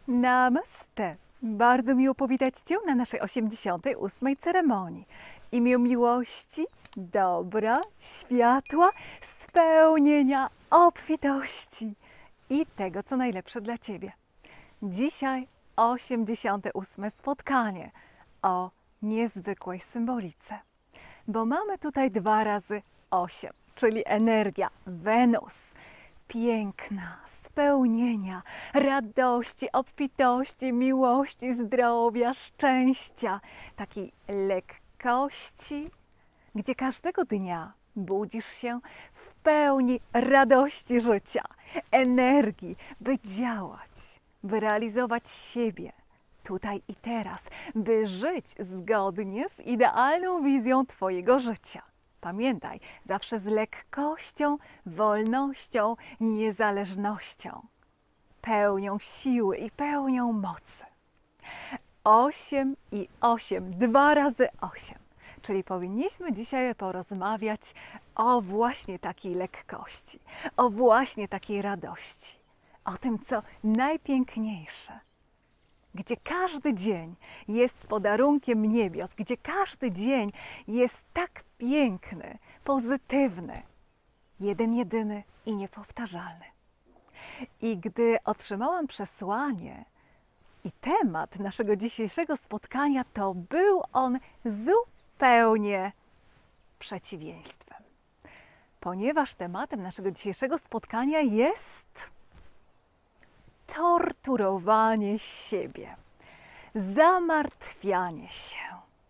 Namaste! Bardzo miło powitać Cię na naszej 88. ceremonii. W imię miłości, dobra, światła, spełnienia, obfitości i tego, co najlepsze dla Ciebie. Dzisiaj 88. spotkanie o niezwykłej symbolice, bo mamy tutaj 2 razy 8, czyli energia Wenus. Piękna, spełnienia, radości, obfitości, miłości, zdrowia, szczęścia, takiej lekkości, gdzie każdego dnia budzisz się w pełni radości życia, energii, by działać, by realizować siebie tutaj i teraz, by żyć zgodnie z idealną wizją Twojego życia. Pamiętaj, zawsze z lekkością, wolnością, niezależnością, pełnią siły i pełnią mocy. 8 i 8, 2 razy 8. Czyli powinniśmy dzisiaj porozmawiać o właśnie takiej lekkości, o właśnie takiej radości, o tym, co najpiękniejsze, gdzie każdy dzień jest podarunkiem niebios, gdzie każdy dzień jest tak piękny, pozytywny, jeden jedyny i niepowtarzalny. I gdy otrzymałam przesłanie i temat naszego dzisiejszego spotkania, to był on zupełnie przeciwieństwem. Ponieważ tematem naszego dzisiejszego spotkania jest torturowanie siebie, zamartwianie się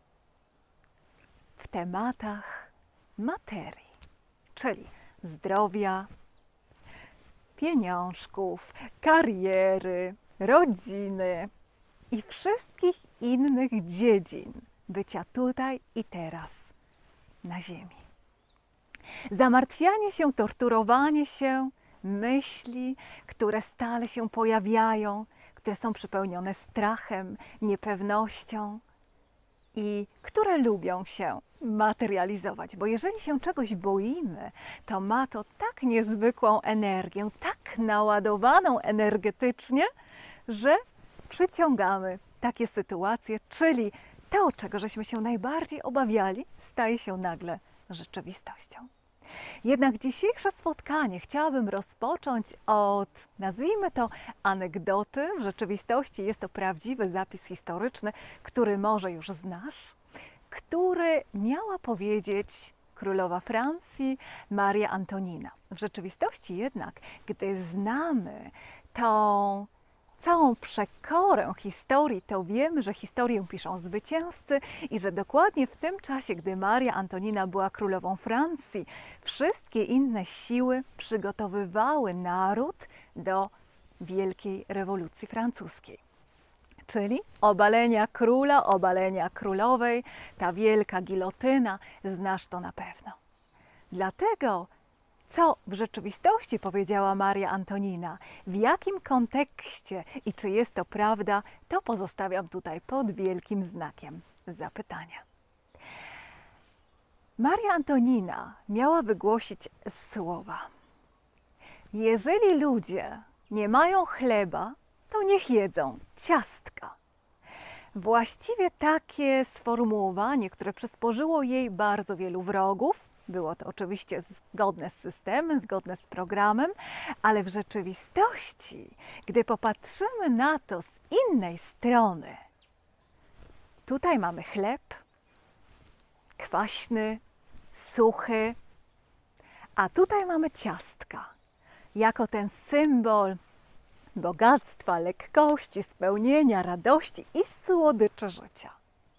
w tematach materii, czyli zdrowia, pieniążków, kariery, rodziny i wszystkich innych dziedzin bycia tutaj i teraz na ziemi. Zamartwianie się, torturowanie się, myśli, które stale się pojawiają, które są przepełnione strachem, niepewnością i które lubią się materializować. Bo jeżeli się czegoś boimy, to ma to tak niezwykłą energię, tak naładowaną energetycznie, że przyciągamy takie sytuacje, czyli to, czego żeśmy się najbardziej obawiali, staje się nagle rzeczywistością. Jednak dzisiejsze spotkanie chciałabym rozpocząć od, nazwijmy to, anegdoty. W rzeczywistości jest to prawdziwy zapis historyczny, który może już znasz, który miała powiedzieć królowa Francji Maria Antonina. W rzeczywistości jednak, gdy znamy tą całą przekorę historii, to wiemy, że historię piszą zwycięzcy i że dokładnie w tym czasie, gdy Maria Antonina była królową Francji, wszystkie inne siły przygotowywały naród do wielkiej rewolucji francuskiej. Czyli obalenia króla, obalenia królowej, ta wielka gilotyna, znasz to na pewno. Dlatego co w rzeczywistości powiedziała Maria Antonina, w jakim kontekście i czy jest to prawda, to pozostawiam tutaj pod wielkim znakiem zapytania. Maria Antonina miała wygłosić słowa: jeżeli ludzie nie mają chleba, to niech jedzą ciastka. Właściwie takie sformułowanie, które przysporzyło jej bardzo wielu wrogów. Było to oczywiście zgodne z systemem, zgodne z programem, ale w rzeczywistości, gdy popatrzymy na to z innej strony, tutaj mamy chleb, kwaśny, suchy, a tutaj mamy ciastka, jako ten symbol bogactwa, lekkości, spełnienia, radości i słodyczy życia.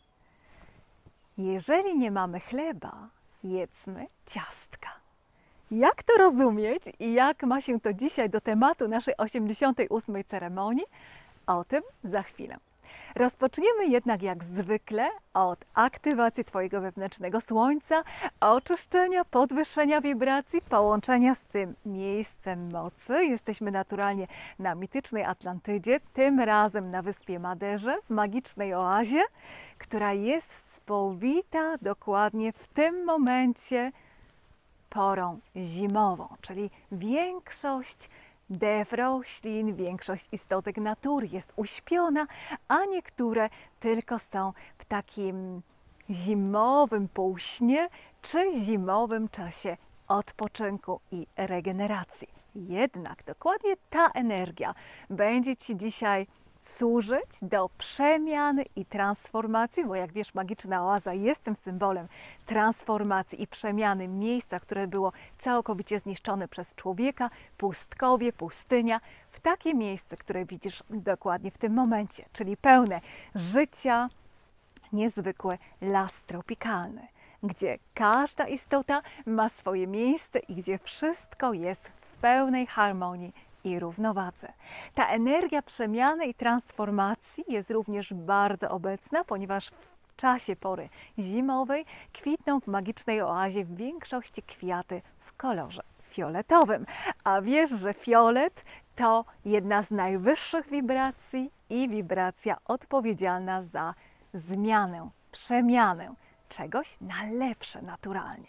Jeżeli nie mamy chleba, jedzmy ciastka. Jak to rozumieć i jak ma się to dzisiaj do tematu naszej 88. ceremonii? O tym za chwilę. Rozpoczniemy jednak jak zwykle od aktywacji Twojego wewnętrznego słońca, oczyszczenia, podwyższenia wibracji, połączenia z tym miejscem mocy. Jesteśmy naturalnie na mitycznej Atlantydzie, tym razem na wyspie Maderze, w magicznej oazie, która jest spowita dokładnie w tym momencie porą zimową, czyli większość Dew roślin, większość istotek natury jest uśpiona, a niektóre tylko są w takim zimowym półśnie czy zimowym czasie odpoczynku i regeneracji. Jednak dokładnie ta energia będzie Ci dzisiaj służyć do przemiany i transformacji, bo jak wiesz, magiczna oaza jest tym symbolem transformacji i przemiany miejsca, które było całkowicie zniszczone przez człowieka, pustkowie, pustynia, w takie miejsce, które widzisz dokładnie w tym momencie, czyli pełne życia, niezwykły las tropikalny, gdzie każda istota ma swoje miejsce i gdzie wszystko jest w pełnej harmonii i równowadze. Ta energia przemiany i transformacji jest również bardzo obecna, ponieważ w czasie pory zimowej kwitną w magicznej oazie w większości kwiaty w kolorze fioletowym. A wiesz, że fiolet to jedna z najwyższych wibracji i wibracja odpowiedzialna za zmianę, przemianę czegoś na lepsze naturalnie.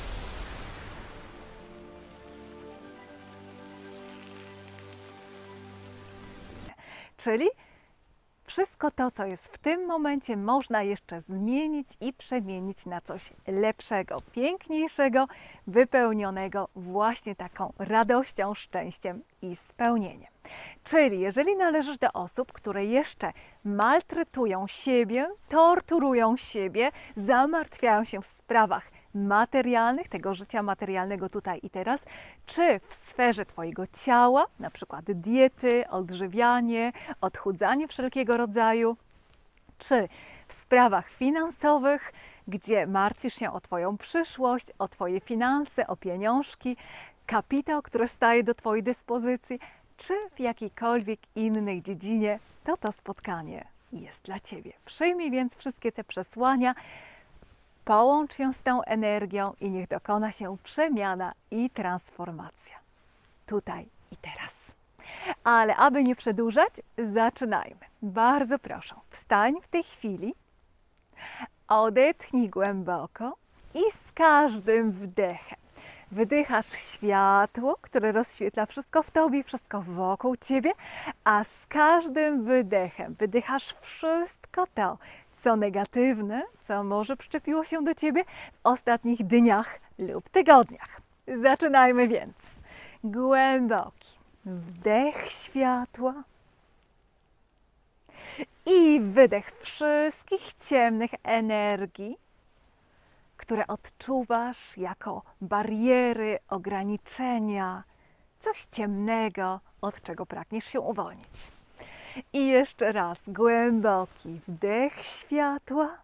Czyli wszystko to, co jest w tym momencie, można jeszcze zmienić i przemienić na coś lepszego, piękniejszego, wypełnionego właśnie taką radością, szczęściem i spełnieniem. Czyli jeżeli należysz do osób, które jeszcze maltretują siebie, torturują siebie, zamartwiają się w sprawach materialnych, tego życia materialnego tutaj i teraz, czy w sferze Twojego ciała, na przykład diety, odżywianie, odchudzanie wszelkiego rodzaju, czy w sprawach finansowych, gdzie martwisz się o Twoją przyszłość, o Twoje finanse, o pieniążki, kapitał, który staje do Twojej dyspozycji, czy w jakiejkolwiek innej dziedzinie, to spotkanie jest dla Ciebie. Przyjmij więc wszystkie te przesłania, połącz się z tą energią i niech dokona się przemiana i transformacja. Tutaj i teraz. Ale aby nie przedłużać, zaczynajmy. Bardzo proszę, wstań w tej chwili, odetchnij głęboko i z każdym wdechem wydychasz światło, które rozświetla wszystko w Tobie, wszystko wokół Ciebie, a z każdym wydechem wydychasz wszystko to, co negatywne, co może przyczepiło się do Ciebie w ostatnich dniach lub tygodniach. Zaczynajmy więc. Głęboki wdech światła i wydech wszystkich ciemnych energii, które odczuwasz jako bariery, ograniczenia, coś ciemnego, od czego pragniesz się uwolnić. I jeszcze raz głęboki wdech światła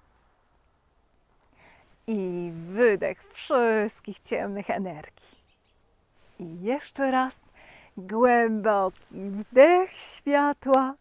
i wydech wszystkich ciemnych energii. I jeszcze raz głęboki wdech światła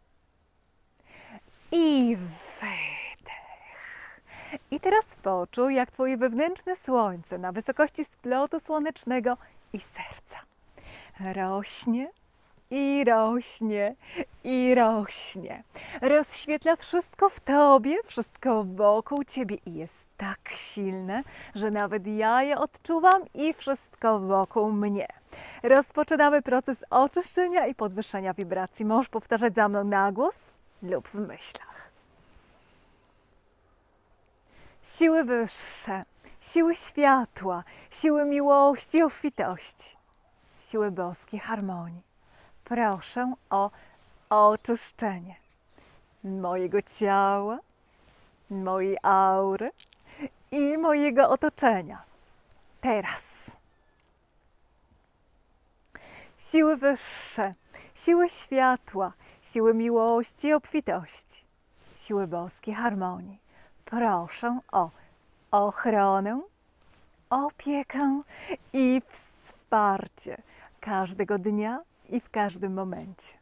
i wydech. I teraz poczuj, jak Twoje wewnętrzne słońce na wysokości splotu słonecznego i serca rośnie i rośnie i rośnie. Rozświetla wszystko w Tobie, wszystko wokół Ciebie i jest tak silne, że nawet ja je odczuwam i wszystko wokół mnie. Rozpoczynamy proces oczyszczenia i podwyższenia wibracji. Możesz powtarzać za mną na głos lub w myślach. Siły wyższe, siły światła, siły miłości i obfitości, siły boskiej harmonii. Proszę o oczyszczenie mojego ciała, mojej aury i mojego otoczenia. Teraz. Siły wyższe, siły światła, siły miłości i obfitości, siły boskiej harmonii. Proszę o ochronę, opiekę i wsparcie każdego dnia i w każdym momencie.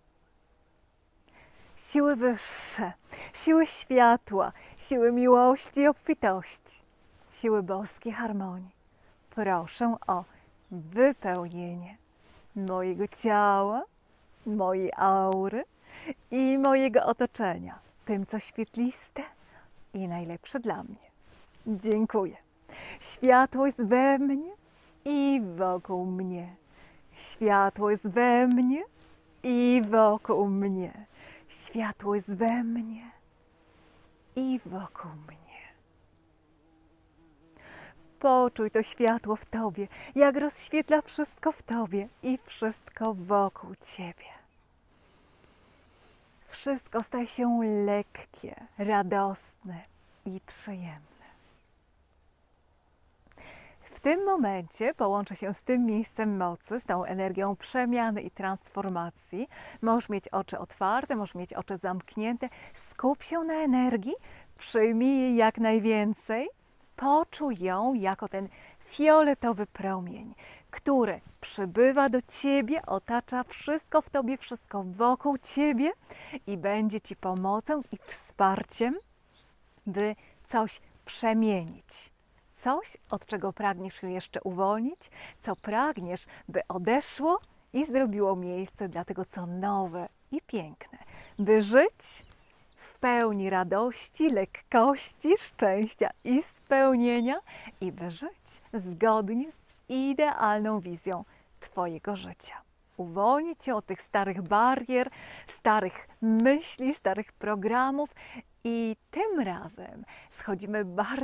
Siły wyższe, siły światła, siły miłości i obfitości, siły boskiej harmonii. Proszę o wypełnienie mojego ciała, mojej aury i mojego otoczenia tym, co świetliste i najlepsze dla mnie. Dziękuję. Światło jest we mnie i wokół mnie. Światło jest we mnie i wokół mnie. Światło jest we mnie i wokół mnie. Poczuj to światło w Tobie, jak rozświetla wszystko w Tobie i wszystko wokół Ciebie. Wszystko staje się lekkie, radosne i przyjemne. W tym momencie połączę się z tym miejscem mocy, z tą energią przemiany i transformacji. Możesz mieć oczy otwarte, możesz mieć oczy zamknięte. Skup się na energii, przyjmij jej jak najwięcej. Poczuj ją jako ten fioletowy promień, który przybywa do Ciebie, otacza wszystko w Tobie, wszystko wokół Ciebie i będzie Ci pomocą i wsparciem, by coś przemienić. Coś, od czego pragniesz się jeszcze uwolnić, co pragniesz, by odeszło i zrobiło miejsce dla tego, co nowe i piękne. By żyć w pełni radości, lekkości, szczęścia i spełnienia i by żyć zgodnie z idealną wizją Twojego życia. Uwolnić się od tych starych barier, starych myśli, starych programów i tym razem schodzimy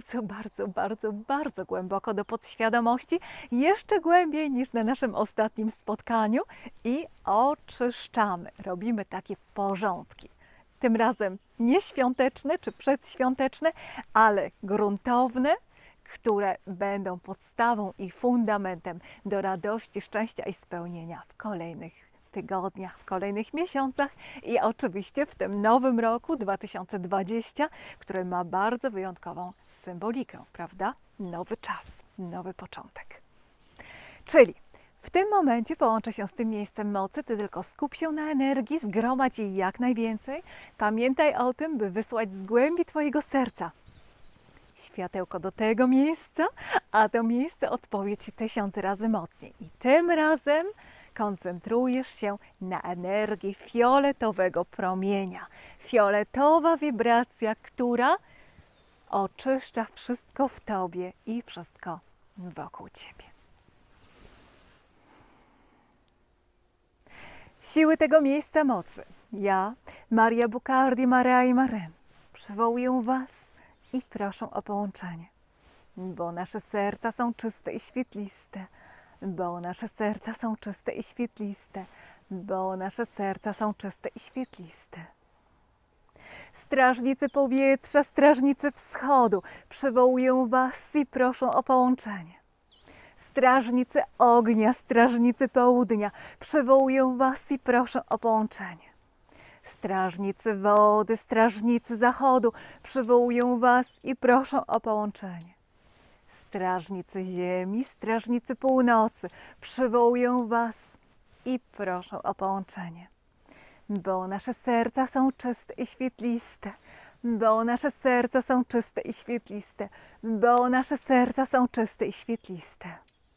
bardzo głęboko do podświadomości, jeszcze głębiej niż na naszym ostatnim spotkaniu i oczyszczamy. Robimy takie porządki. Tym razem nie świąteczne czy przedświąteczne, ale gruntowne, które będą podstawą i fundamentem do radości, szczęścia i spełnienia w kolejnych tygodniach, w kolejnych miesiącach i oczywiście w tym nowym roku 2020, który ma bardzo wyjątkową symbolikę, prawda? Nowy czas, nowy początek. Czyli w tym momencie połączę się z tym miejscem mocy, Ty tylko skup się na energii, zgromadź jej jak najwięcej. Pamiętaj o tym, by wysłać z głębi Twojego serca światełko do tego miejsca, a to miejsce odpowie Ci 1000 razy mocniej. I tym razem koncentrujesz się na energii fioletowego promienia. Fioletowa wibracja, która oczyszcza wszystko w Tobie i wszystko wokół Ciebie. Siły tego miejsca mocy. Ja, Maria Bucardi, Maria Maren, przywołuję Was i proszę o połączenie, bo nasze serca są czyste i świetliste, bo nasze serca są czyste i świetliste, bo nasze serca są czyste i świetliste. Strażnicy powietrza, strażnicy wschodu, przywołuję Was i proszę o połączenie. Strażnicy ognia, strażnicy południa, przywołuję Was i proszę o połączenie. Strażnicy wody, strażnicy zachodu, przywołuję Was i proszę o połączenie. Strażnicy ziemi, strażnicy północy, przywołuję Was i proszę o połączenie. Bo nasze serca są czyste i świetliste, bo nasze serca są czyste i świetliste, bo nasze serca są czyste i świetliste.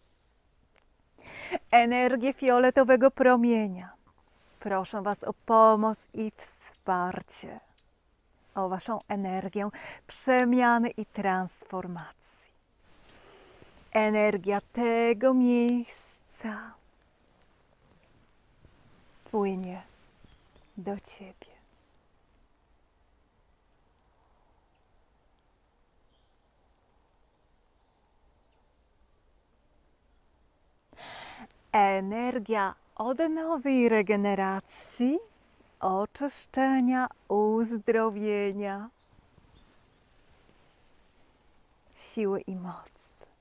Energię fioletowego promienia. Proszę Was o pomoc i wsparcie, o Waszą energię przemiany i transformacji. Energia tego miejsca płynie do Ciebie. Energia odnowy i regeneracji, oczyszczenia, uzdrowienia, siły i moc.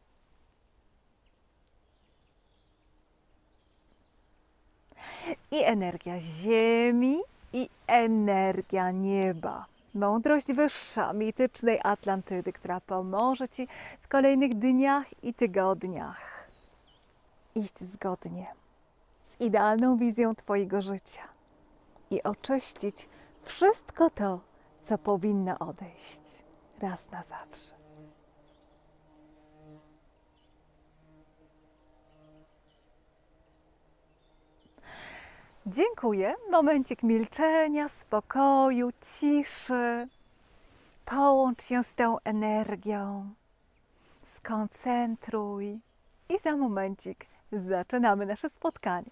I energia ziemi, i energia nieba. Mądrość wyższa, mitycznej Atlantydy, która pomoże Ci w kolejnych dniach i tygodniach iść zgodnie z idealną wizją Twojego życia i oczyścić wszystko to, co powinno odejść raz na zawsze. Dziękuję. Momencik milczenia, spokoju, ciszy. Połącz się z tą energią. Skoncentruj i za momencik zaczynamy nasze spotkanie.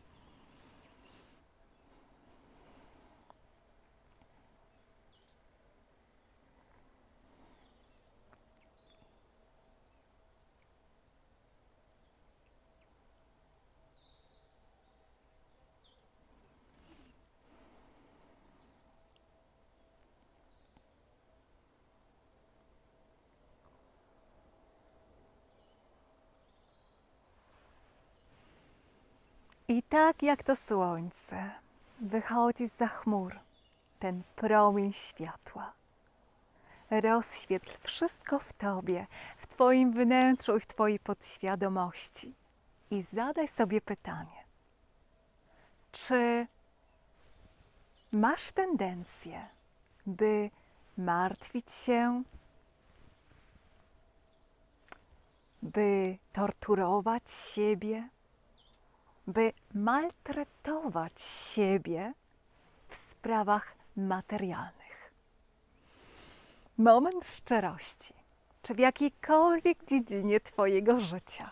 I tak jak to słońce wychodzi zza chmur, ten promień światła. Rozświetl wszystko w Tobie, w Twoim wnętrzu i w Twojej podświadomości. I zadaj sobie pytanie, czy masz tendencję, by martwić się, by torturować siebie, by maltretować siebie w sprawach materialnych? Moment szczerości. Czy w jakiejkolwiek dziedzinie Twojego życia,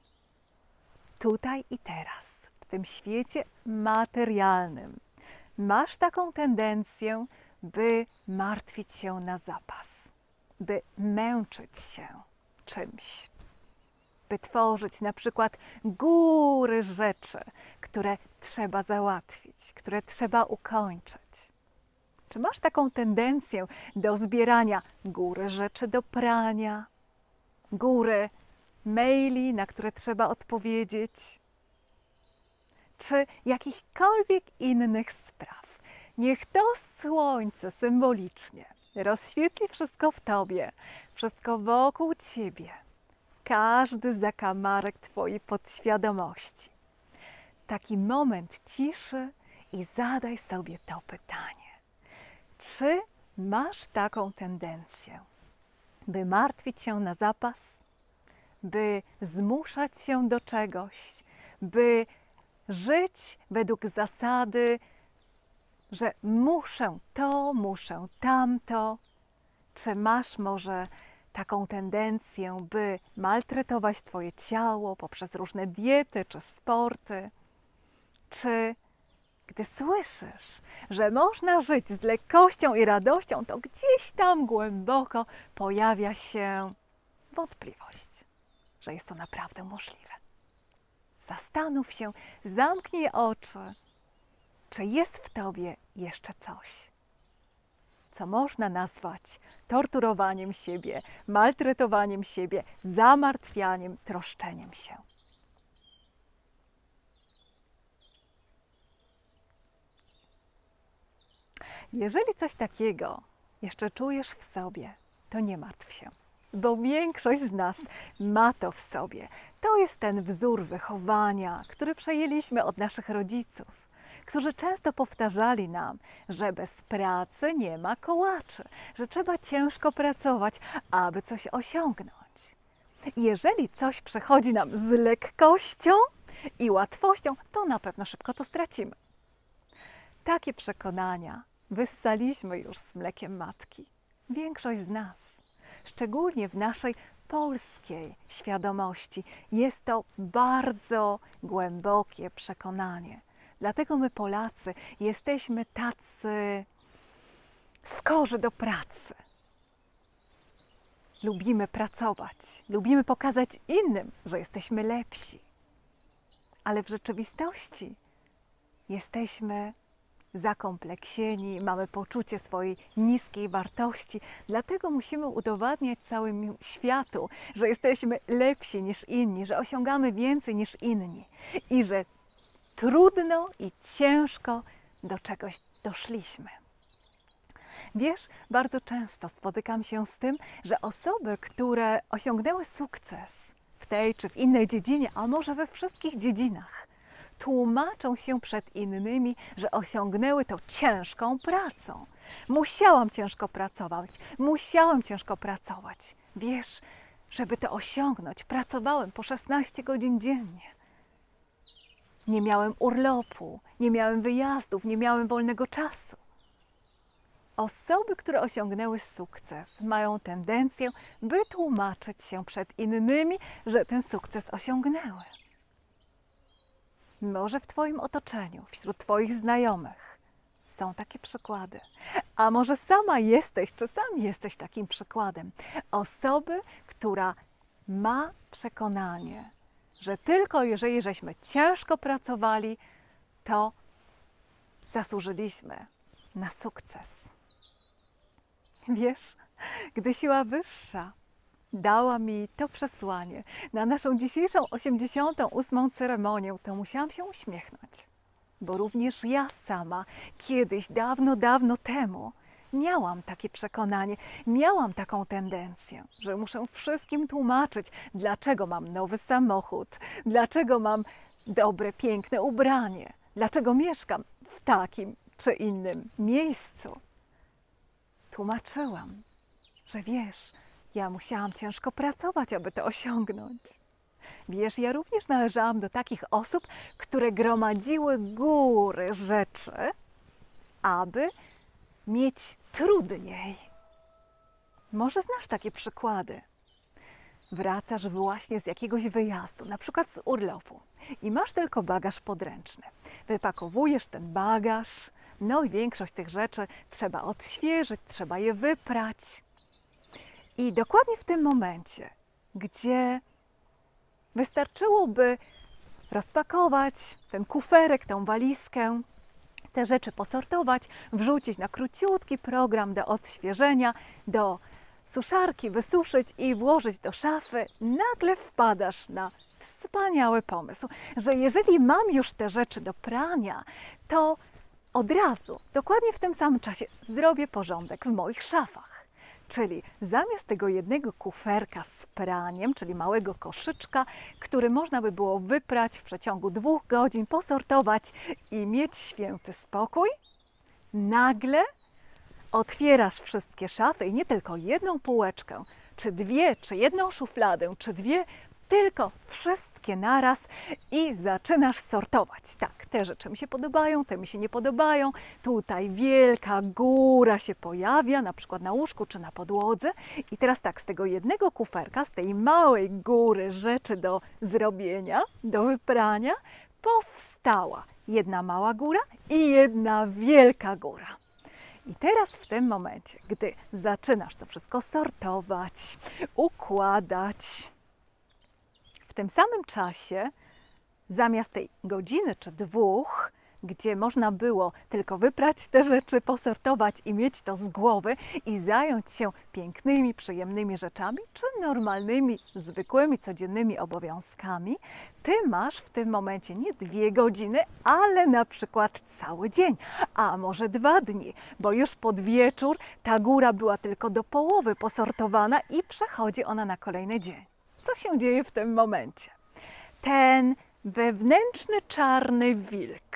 tutaj i teraz, w tym świecie materialnym, masz taką tendencję, by martwić się na zapas, by męczyć się czymś, by tworzyć na przykład góry rzeczy, które trzeba załatwić, które trzeba ukończyć? Czy masz taką tendencję do zbierania góry rzeczy do prania, góry maili, na które trzeba odpowiedzieć, czy jakichkolwiek innych spraw? Niech to słońce symbolicznie rozświetli wszystko w Tobie, wszystko wokół Ciebie, każdy zakamarek Twojej podświadomości. Taki moment ciszy i zadaj sobie to pytanie. Czy masz taką tendencję, by martwić się na zapas, by zmuszać się do czegoś, by żyć według zasady, że muszę to, muszę tamto? Czy masz może taką tendencję, by maltretować Twoje ciało poprzez różne diety czy sporty? Czy gdy słyszysz, że można żyć z lekkością i radością, to gdzieś tam głęboko pojawia się wątpliwość, że jest to naprawdę możliwe? Zastanów się, zamknij oczy, czy jest w Tobie jeszcze coś, co można nazwać torturowaniem siebie, maltretowaniem siebie, zamartwianiem, troszczeniem się. Jeżeli coś takiego jeszcze czujesz w sobie, to nie martw się, bo większość z nas ma to w sobie. To jest ten wzór wychowania, który przejęliśmy od naszych rodziców, którzy często powtarzali nam, że bez pracy nie ma kołaczy, że trzeba ciężko pracować, aby coś osiągnąć. Jeżeli coś przychodzi nam z lekkością i łatwością, to na pewno szybko to stracimy. Takie przekonania wyssaliśmy już z mlekiem matki. Większość z nas, szczególnie w naszej polskiej świadomości, jest to bardzo głębokie przekonanie. Dlatego my, Polacy, jesteśmy tacy skorzy do pracy. Lubimy pracować, lubimy pokazać innym, że jesteśmy lepsi. Ale w rzeczywistości jesteśmy zakompleksieni, mamy poczucie swojej niskiej wartości. Dlatego musimy udowadniać całemu światu, że jesteśmy lepsi niż inni, że osiągamy więcej niż inni i że trudno i ciężko do czegoś doszliśmy. Wiesz, bardzo często spotykam się z tym, że osoby, które osiągnęły sukces w tej czy w innej dziedzinie, a może we wszystkich dziedzinach, tłumaczą się przed innymi, że osiągnęły to ciężką pracą. Musiałam ciężko pracować. Wiesz, żeby to osiągnąć, pracowałem po 16 godzin dziennie. Nie miałem urlopu, nie miałem wyjazdów, nie miałem wolnego czasu. Osoby, które osiągnęły sukces, mają tendencję, by tłumaczyć się przed innymi, że ten sukces osiągnęły. Może w Twoim otoczeniu, wśród Twoich znajomych są takie przykłady. A może sama jesteś, czy sam jesteś takim przykładem osoby, która ma przekonanie, że tylko jeżeli żeśmy ciężko pracowali, to zasłużyliśmy na sukces. Wiesz, gdy siła wyższa dała mi to przesłanie na naszą dzisiejszą 88. ceremonię, to musiałam się uśmiechnąć, bo również ja sama kiedyś, dawno, dawno temu miałam takie przekonanie, miałam taką tendencję, że muszę wszystkim tłumaczyć, dlaczego mam nowy samochód, dlaczego mam dobre, piękne ubranie, dlaczego mieszkam w takim czy innym miejscu. Tłumaczyłam, że wiesz, ja musiałam ciężko pracować, aby to osiągnąć. Wiesz, ja również należałam do takich osób, które gromadziły góry rzeczy, aby mieć trudniej. Może znasz takie przykłady. Wracasz właśnie z jakiegoś wyjazdu, na przykład z urlopu i masz tylko bagaż podręczny. Wypakowujesz ten bagaż, no i większość tych rzeczy trzeba odświeżyć, trzeba je wyprać. I dokładnie w tym momencie, gdzie wystarczyłoby rozpakować ten kuferek, tę walizkę, te rzeczy posortować, wrzucić na króciutki program do odświeżenia, do suszarki, wysuszyć i włożyć do szafy, nagle wpadasz na wspaniały pomysł, że jeżeli mam już te rzeczy do prania, to od razu, dokładnie w tym samym czasie zrobię porządek w moich szafach. Czyli zamiast tego jednego kuferka z praniem, czyli małego koszyczka, który można by było wyprać w przeciągu 2 godzin, posortować i mieć święty spokój, nagle otwierasz wszystkie szafy i nie tylko jedną półeczkę, czy 2, czy jedną szufladę, czy 2, tylko wszystkie naraz i zaczynasz sortować. Tak, te rzeczy mi się podobają, te mi się nie podobają. Tutaj wielka góra się pojawia, na przykład na łóżku czy na podłodze. I teraz tak, z tego jednego kuferka, z tej małej góry rzeczy do zrobienia, do wyprania, powstała jedna mała góra i jedna wielka góra. I teraz w tym momencie, gdy zaczynasz to wszystko sortować, układać, w tym samym czasie, zamiast tej godziny czy 2, gdzie można było tylko wyprać te rzeczy, posortować i mieć to z głowy i zająć się pięknymi, przyjemnymi rzeczami, czy normalnymi, zwykłymi, codziennymi obowiązkami, ty masz w tym momencie nie 2 godziny, ale na przykład cały dzień, a może 2 dni, bo już pod wieczór ta góra była tylko do połowy posortowana i przechodzi ona na kolejny dzień. Co się dzieje w tym momencie? Ten wewnętrzny czarny wilk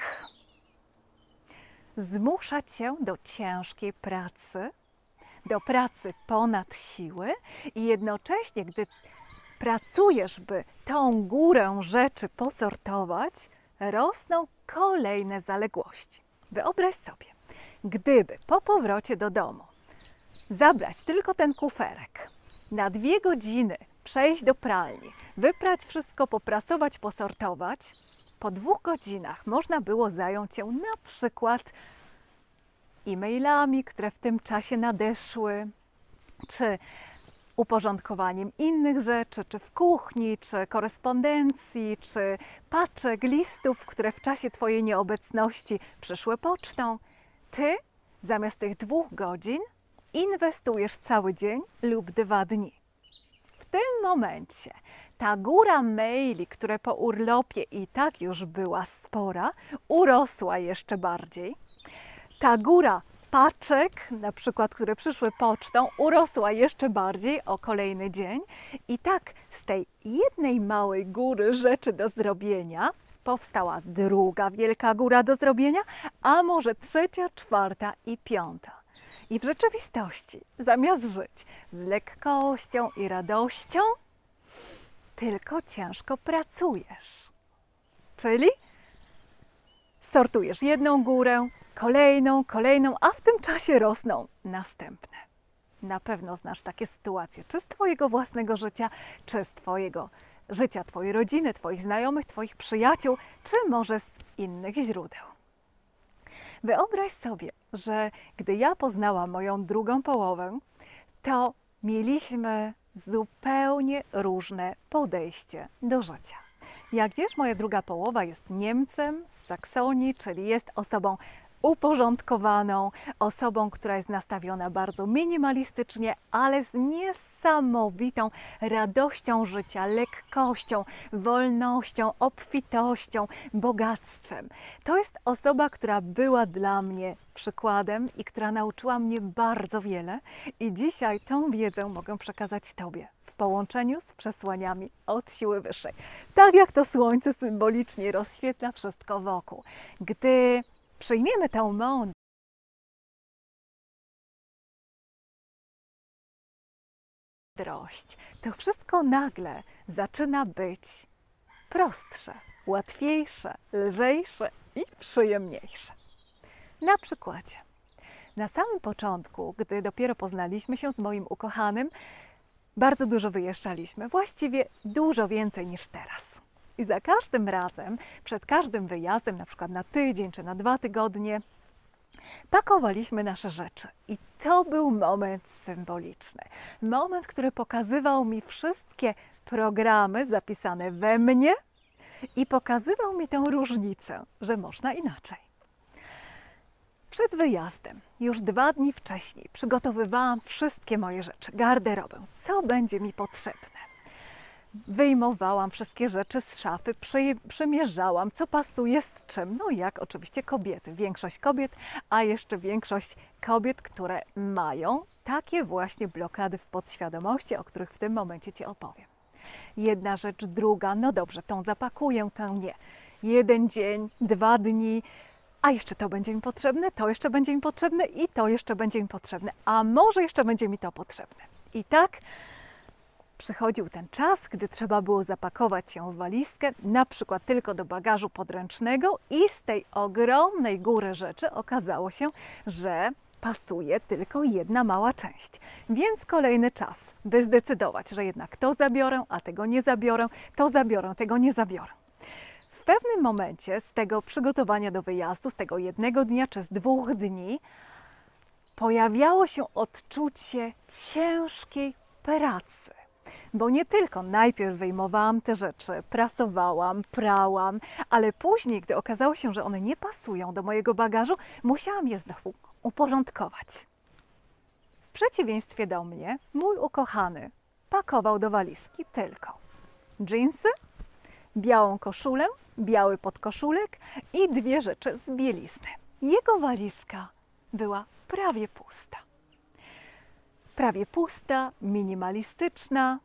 zmusza cię do ciężkiej pracy, do pracy ponad siły i jednocześnie, gdy pracujesz, by tą górę rzeczy posortować, rosną kolejne zaległości. Wyobraź sobie, gdyby po powrocie do domu zabrać tylko ten kuferek, na 2 godziny przejść do pralni, wyprać wszystko, poprasować, posortować, po 2 godzinach można było zająć się na przykład e-mailami, które w tym czasie nadeszły, czy uporządkowaniem innych rzeczy, czy w kuchni, czy korespondencji, czy paczek, listów, które w czasie Twojej nieobecności przyszły pocztą. Ty zamiast tych 2 godzin inwestujesz cały dzień lub 2 dni. W tym momencie ta góra maili, które po urlopie i tak już była spora, urosła jeszcze bardziej. Ta góra paczek, na przykład, które przyszły pocztą, urosła jeszcze bardziej o kolejny dzień. I tak z tej jednej małej góry rzeczy do zrobienia powstała druga wielka góra do zrobienia, a może 3., 4. i 5. I w rzeczywistości, zamiast żyć z lekkością i radością, tylko ciężko pracujesz. Czyli sortujesz jedną górę, kolejną, a w tym czasie rosną następne. Na pewno znasz takie sytuacje, czy z Twojego własnego życia, czy z Twojego życia Twojej rodziny, Twoich znajomych, Twoich przyjaciół, czy może z innych źródeł. Wyobraź sobie, że gdy ja poznałam moją drugą połowę, to mieliśmy zupełnie różne podejście do życia. Jak wiesz, moja druga połowa jest Niemcem z Saksonii, czyli jest osobą uporządkowaną, osobą, która jest nastawiona bardzo minimalistycznie, ale z niesamowitą radością życia, lekkością, wolnością, obfitością, bogactwem. To jest osoba, która była dla mnie przykładem i która nauczyła mnie bardzo wiele i dzisiaj tę wiedzę mogę przekazać Tobie w połączeniu z przesłaniami od siły wyższej. Tak jak to słońce symbolicznie rozświetla wszystko wokół. Gdy przyjmiemy tę mądrość, to wszystko nagle zaczyna być prostsze, łatwiejsze, lżejsze i przyjemniejsze. Na przykładzie, na samym początku, gdy dopiero poznaliśmy się z moim ukochanym, bardzo dużo wyjeżdżaliśmy, właściwie dużo więcej niż teraz. I za każdym razem, przed każdym wyjazdem, na przykład na tydzień czy na 2 tygodnie, pakowaliśmy nasze rzeczy. I to był moment symboliczny. Moment, który pokazywał mi wszystkie programy zapisane we mnie i pokazywał mi tę różnicę, że można inaczej. Przed wyjazdem, już 2 dni wcześniej, przygotowywałam wszystkie moje rzeczy, garderobę, co będzie mi potrzebne. Wyjmowałam wszystkie rzeczy z szafy, przymierzałam, co pasuje z czym. No jak oczywiście kobiety, większość kobiet, a jeszcze większość kobiet, które mają takie właśnie blokady w podświadomości, o których w tym momencie Ci opowiem. Jedna rzecz, druga, no dobrze, tą zapakuję, tę nie. 1 dzień, 2 dni, a jeszcze to będzie mi potrzebne, to jeszcze będzie mi potrzebne i to jeszcze będzie mi potrzebne, a może jeszcze będzie mi to potrzebne. I tak przychodził ten czas, gdy trzeba było zapakować się w walizkę, na przykład tylko do bagażu podręcznego i z tej ogromnej góry rzeczy okazało się, że pasuje tylko jedna mała część. Więc kolejny czas, by zdecydować, że jednak to zabiorę, a tego nie zabiorę, to zabiorę, tego nie zabiorę. W pewnym momencie z tego przygotowania do wyjazdu, z tego 1 dnia czy z 2 dni, pojawiało się odczucie ciężkiej pracy. Bo nie tylko najpierw wyjmowałam te rzeczy, prasowałam, prałam, ale później, gdy okazało się, że one nie pasują do mojego bagażu, musiałam je znowu uporządkować. W przeciwieństwie do mnie, mój ukochany pakował do walizki tylko dżinsy, białą koszulę, biały podkoszulek i 2 rzeczy z bielizny. Jego walizka była prawie pusta. Prawie pusta, minimalistyczna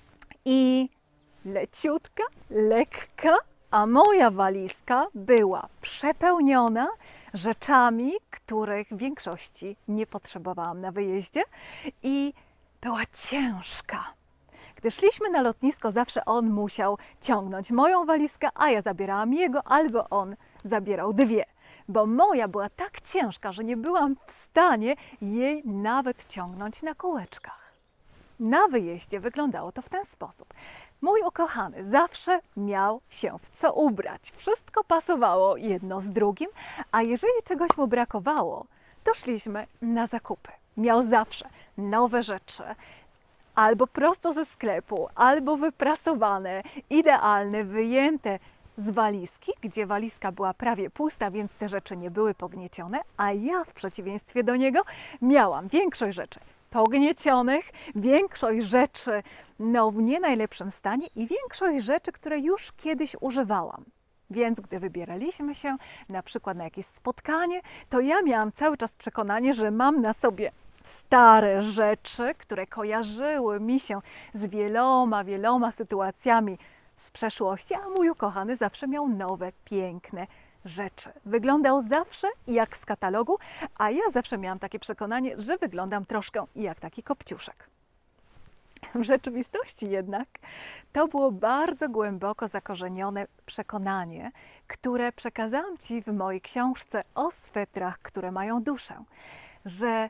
i leciutka, lekka, a moja walizka była przepełniona rzeczami, których w większości nie potrzebowałam na wyjeździe i była ciężka. Gdy szliśmy na lotnisko, zawsze on musiał ciągnąć moją walizkę, a ja zabierałam jego, albo on zabierał 2. Bo moja była tak ciężka, że nie byłam w stanie jej nawet ciągnąć na kółeczkach. Na wyjeździe wyglądało to w ten sposób. Mój ukochany zawsze miał się w co ubrać. Wszystko pasowało jedno z drugim, a jeżeli czegoś mu brakowało, to szliśmy na zakupy. Miał zawsze nowe rzeczy, albo prosto ze sklepu, albo wyprasowane, idealne, wyjęte z walizki, gdzie walizka była prawie pusta, więc te rzeczy nie były pogniecione, a ja w przeciwieństwie do niego miałam większość rzeczy pogniecionych, większość rzeczy w nie najlepszym stanie i większość rzeczy, które już kiedyś używałam. Więc gdy wybieraliśmy się na przykład na jakieś spotkanie, to ja miałam cały czas przekonanie, że mam na sobie stare rzeczy, które kojarzyły mi się z wieloma sytuacjami z przeszłości, a mój ukochany zawsze miał nowe, piękne rzeczy. Wyglądał zawsze jak z katalogu, a ja zawsze miałam takie przekonanie, że wyglądam troszkę jak taki kopciuszek. W rzeczywistości jednak to było bardzo głęboko zakorzenione przekonanie, które przekazałam Ci w mojej książce o swetrach, które mają duszę, że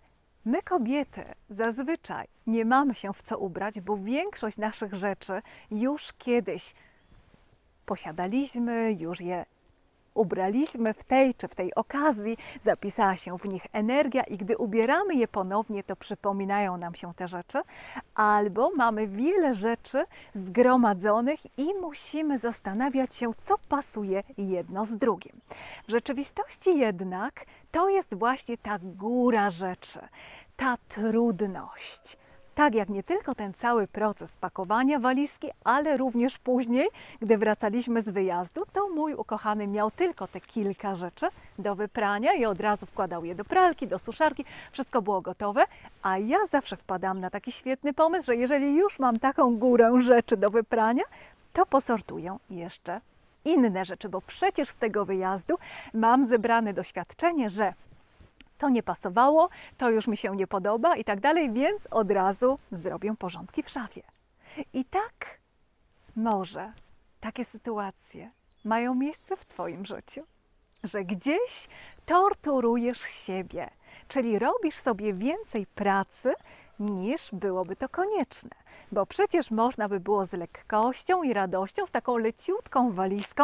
My kobiety zazwyczaj nie mamy się w co ubrać, bo większość naszych rzeczy już kiedyś posiadaliśmy, już je ubraliśmy w tej czy w tej okazji, zapisała się w nich energia i gdy ubieramy je ponownie, to przypominają nam się te rzeczy, albo mamy wiele rzeczy zgromadzonych i musimy zastanawiać się, co pasuje jedno z drugim. W rzeczywistości jednak to jest właśnie ta góra rzeczy, ta trudność. Tak jak nie tylko ten cały proces pakowania walizki, ale również później, gdy wracaliśmy z wyjazdu, to mój ukochany miał tylko te kilka rzeczy do wyprania i od razu wkładał je do pralki, do suszarki, wszystko było gotowe, a ja zawsze wpadam na taki świetny pomysł, że jeżeli już mam taką górę rzeczy do wyprania, to posortuję jeszcze inne rzeczy, bo przecież z tego wyjazdu mam zebrane doświadczenie, że to nie pasowało, to już mi się nie podoba i tak dalej, więc od razu zrobię porządki w szafie. I tak może takie sytuacje mają miejsce w Twoim życiu, że gdzieś torturujesz siebie, czyli robisz sobie więcej pracy niż byłoby to konieczne. Bo przecież można by było z lekkością i radością, z taką leciutką walizką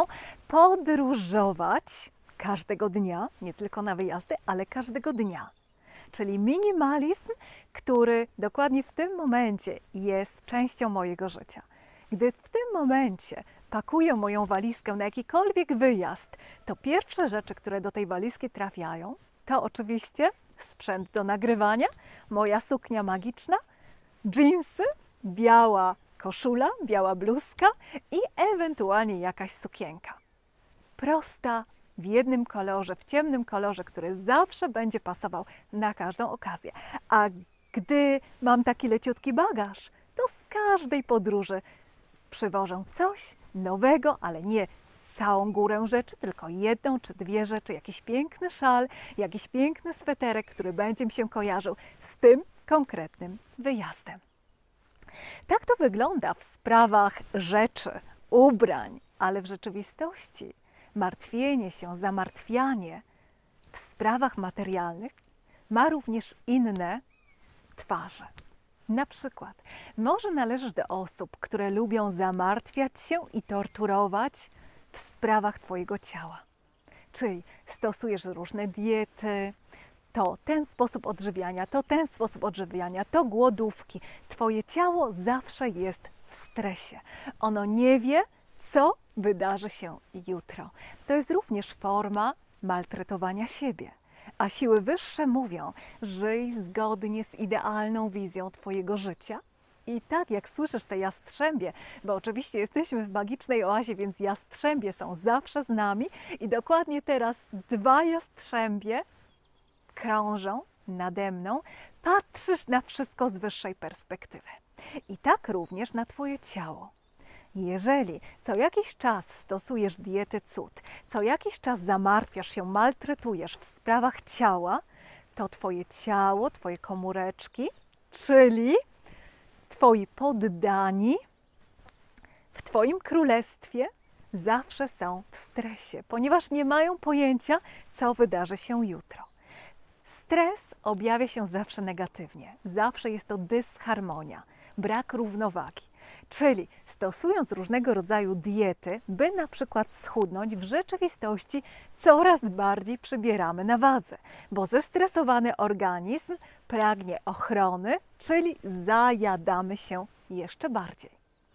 podróżować każdego dnia, nie tylko na wyjazdy, ale każdego dnia. Czyli minimalizm, który dokładnie w tym momencie jest częścią mojego życia. Gdy w tym momencie pakuję moją walizkę na jakikolwiek wyjazd, to pierwsze rzeczy, które do tej walizki trafiają, to oczywiście sprzęt do nagrywania, moja suknia magiczna, dżinsy, biała koszula, biała bluzka i ewentualnie jakaś sukienka. Prosta, w jednym kolorze, w ciemnym kolorze, który zawsze będzie pasował na każdą okazję. A gdy mam taki leciutki bagaż, to z każdej podróży przywożę coś nowego, ale nie całą górę rzeczy, tylko jedną czy dwie rzeczy, jakiś piękny szal, jakiś piękny sweterek, który będzie mi się kojarzył z tym konkretnym wyjazdem. Tak to wygląda w sprawach rzeczy, ubrań, ale w rzeczywistości martwienie się, zamartwianie w sprawach materialnych ma również inne twarze. Na przykład może należysz do osób, które lubią zamartwiać się i torturować w sprawach Twojego ciała. Czyli stosujesz różne diety, to ten sposób odżywiania, to ten sposób odżywiania, to głodówki. Twoje ciało zawsze jest w stresie. Ono nie wie, co wydarzy się jutro. To jest również forma maltretowania siebie. A siły wyższe mówią, żyj zgodnie z idealną wizją Twojego życia. I tak jak słyszysz te jastrzębie, bo oczywiście jesteśmy w magicznej oazie, więc jastrzębie są zawsze z nami i dokładnie teraz dwa jastrzębie krążą nade mną, patrzysz na wszystko z wyższej perspektywy. I tak również na Twoje ciało. Jeżeli co jakiś czas stosujesz dietę cud, co jakiś czas zamartwiasz się, maltretujesz w sprawach ciała, to Twoje ciało, Twoje komóreczki, czyli Twoi poddani w Twoim królestwie zawsze są w stresie, ponieważ nie mają pojęcia, co wydarzy się jutro. Stres objawia się zawsze negatywnie, zawsze jest to dysharmonia, brak równowagi. Czyli stosując różnego rodzaju diety, by na przykład schudnąć, w rzeczywistości coraz bardziej przybieramy na wadze, bo zestresowany organizm pragnie ochrony, czyli zajadamy się jeszcze bardziej.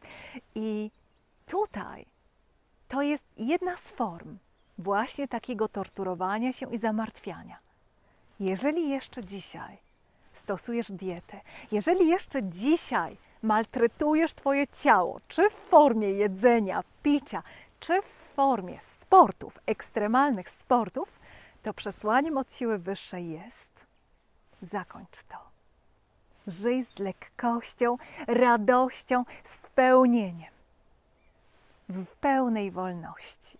I tutaj to jest jedna z form właśnie takiego torturowania się i zamartwiania. Jeżeli jeszcze dzisiaj stosujesz dietę, jeżeli jeszcze dzisiaj maltretujesz Twoje ciało, czy w formie jedzenia, picia, czy w formie sportów, ekstremalnych sportów, to przesłaniem od siły wyższej jest: zakończ to. Żyj z lekkością, radością, spełnieniem, w pełnej wolności.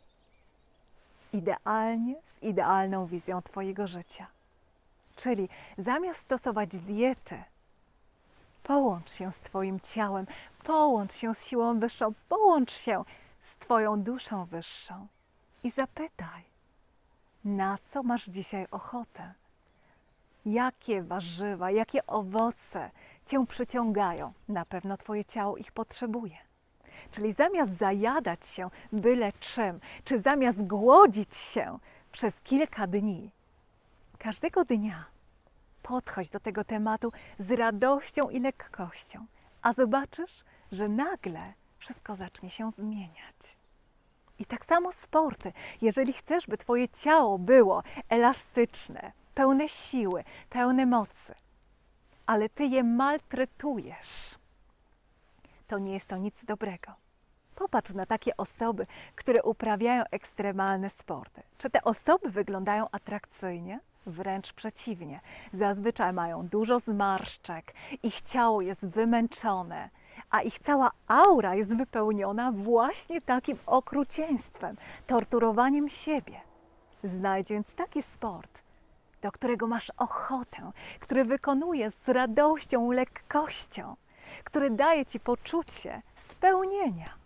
Idealnie, z idealną wizją Twojego życia. Czyli zamiast stosować dietę, połącz się z Twoim ciałem, połącz się z siłą wyższą, połącz się z Twoją duszą wyższą i zapytaj, na co masz dzisiaj ochotę? jakie warzywa, jakie owoce Cię przyciągają. Na pewno Twoje ciało ich potrzebuje. Czyli zamiast zajadać się byle czym, czy zamiast głodzić się przez kilka dni, każdego dnia podchodź do tego tematu z radością i lekkością, a zobaczysz, że nagle wszystko zacznie się zmieniać. I tak samo sporty. Jeżeli chcesz, by Twoje ciało było elastyczne, pełne siły, pełne mocy, ale Ty je maltretujesz, to nie jest to nic dobrego. Popatrz na takie osoby, które uprawiają ekstremalne sporty. Czy te osoby wyglądają atrakcyjnie? Wręcz przeciwnie. Zazwyczaj mają dużo zmarszczek, ich ciało jest wymęczone, a ich cała aura jest wypełniona właśnie takim okrucieństwem, torturowaniem siebie. Znajdź więc taki sport, do którego masz ochotę, który wykonujesz z radością, lekkością, który daje Ci poczucie spełnienia.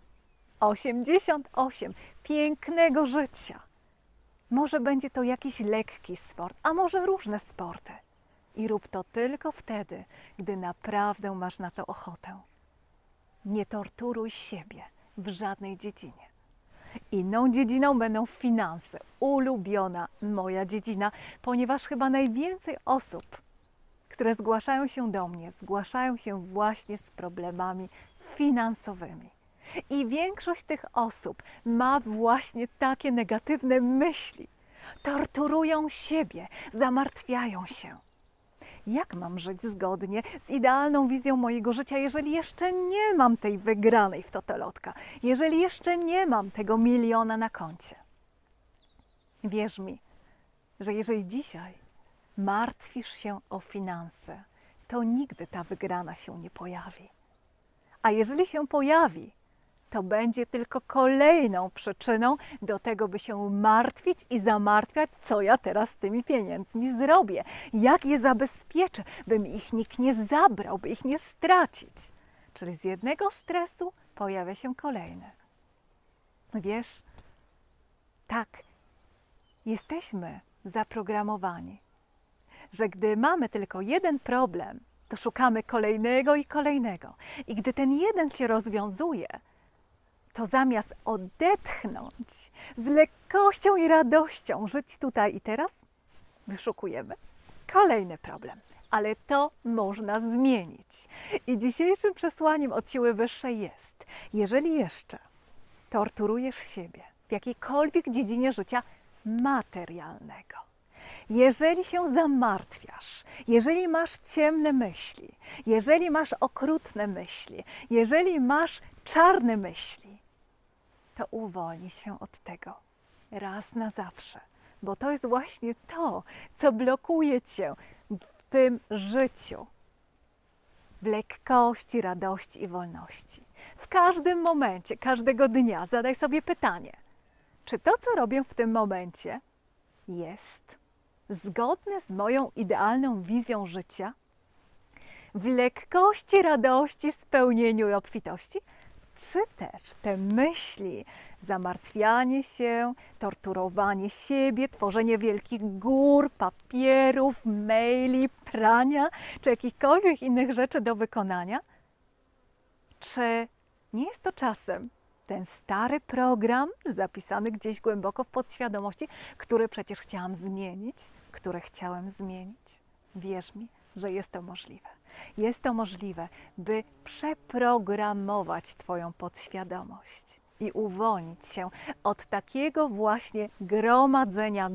88 pięknego życia. Może będzie to jakiś lekki sport, a może różne sporty. I rób to tylko wtedy, gdy naprawdę masz na to ochotę. Nie torturuj siebie w żadnej dziedzinie. Inną dziedziną będą finanse. Ulubiona moja dziedzina, ponieważ chyba najwięcej osób, które zgłaszają się do mnie, zgłaszają się właśnie z problemami finansowymi. I większość tych osób ma właśnie takie negatywne myśli. Torturują siebie, zamartwiają się. Jak mam żyć zgodnie z idealną wizją mojego życia, jeżeli jeszcze nie mam tej wygranej w totolotka, jeżeli jeszcze nie mam tego 1 000 000 na koncie? Wierz mi, że jeżeli dzisiaj martwisz się o finanse, to nigdy ta wygrana się nie pojawi. A jeżeli się pojawi, to będzie tylko kolejną przyczyną do tego, by się martwić i zamartwiać, co ja teraz z tymi pieniędzmi zrobię, jak je zabezpieczę, by mi ich nikt nie zabrał, by ich nie stracić. Czyli z jednego stresu pojawia się kolejny. Wiesz, tak, jesteśmy zaprogramowani, że gdy mamy tylko jeden problem, to szukamy kolejnego i kolejnego. I gdy ten jeden się rozwiązuje, to zamiast odetchnąć z lekkością i radością, żyć tutaj i teraz, wyszukujemy kolejny problem. Ale to można zmienić. I dzisiejszym przesłaniem od siły wyższej jest, jeżeli jeszcze torturujesz siebie w jakiejkolwiek dziedzinie życia materialnego, jeżeli się zamartwiasz, jeżeli masz ciemne myśli, jeżeli masz okrutne myśli, jeżeli masz czarne myśli, to uwolnij się od tego raz na zawsze, bo to jest właśnie to, co blokuje Cię w tym życiu, w lekkości, radości i wolności. W każdym momencie, każdego dnia zadaj sobie pytanie, czy to, co robię w tym momencie, jest zgodne z moją idealną wizją życia? W lekkości, radości, spełnieniu i obfitości? Czy też te myśli, zamartwianie się, torturowanie siebie, tworzenie wielkich gór, papierów, maili, prania, czy jakichkolwiek innych rzeczy do wykonania? Czy nie jest to czasem ten stary program zapisany gdzieś głęboko w podświadomości, który przecież chciałam zmienić, które chciałem zmienić? Wierz mi, że jest to możliwe. Jest to możliwe, by przeprogramować Twoją podświadomość i uwolnić się od takiego właśnie gromadzenia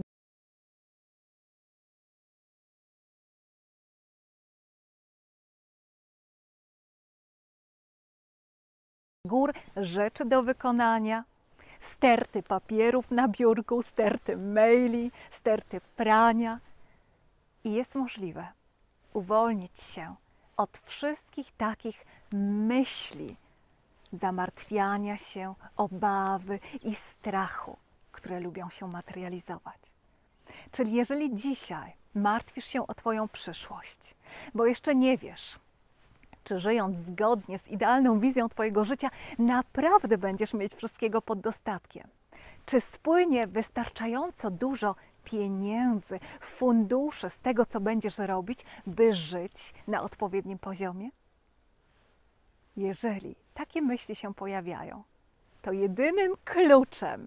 gór, rzeczy do wykonania, sterty papierów na biurku, sterty maili, sterty prania. I jest możliwe uwolnić się od wszystkich takich myśli, zamartwiania się, obawy i strachu, które lubią się materializować. Czyli jeżeli dzisiaj martwisz się o Twoją przyszłość, bo jeszcze nie wiesz, czy żyjąc zgodnie z idealną wizją Twojego życia, naprawdę będziesz mieć wszystkiego pod dostatkiem, czy spłynie wystarczająco dużo pieniędzy, funduszy z tego, co będziesz robić, by żyć na odpowiednim poziomie? Jeżeli takie myśli się pojawiają, to jedynym kluczem,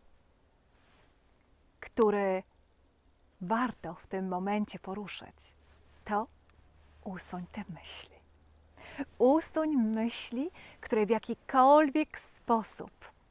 który warto w tym momencie poruszyć, to usuń te myśli. Usuń myśli, które w jakikolwiek sposób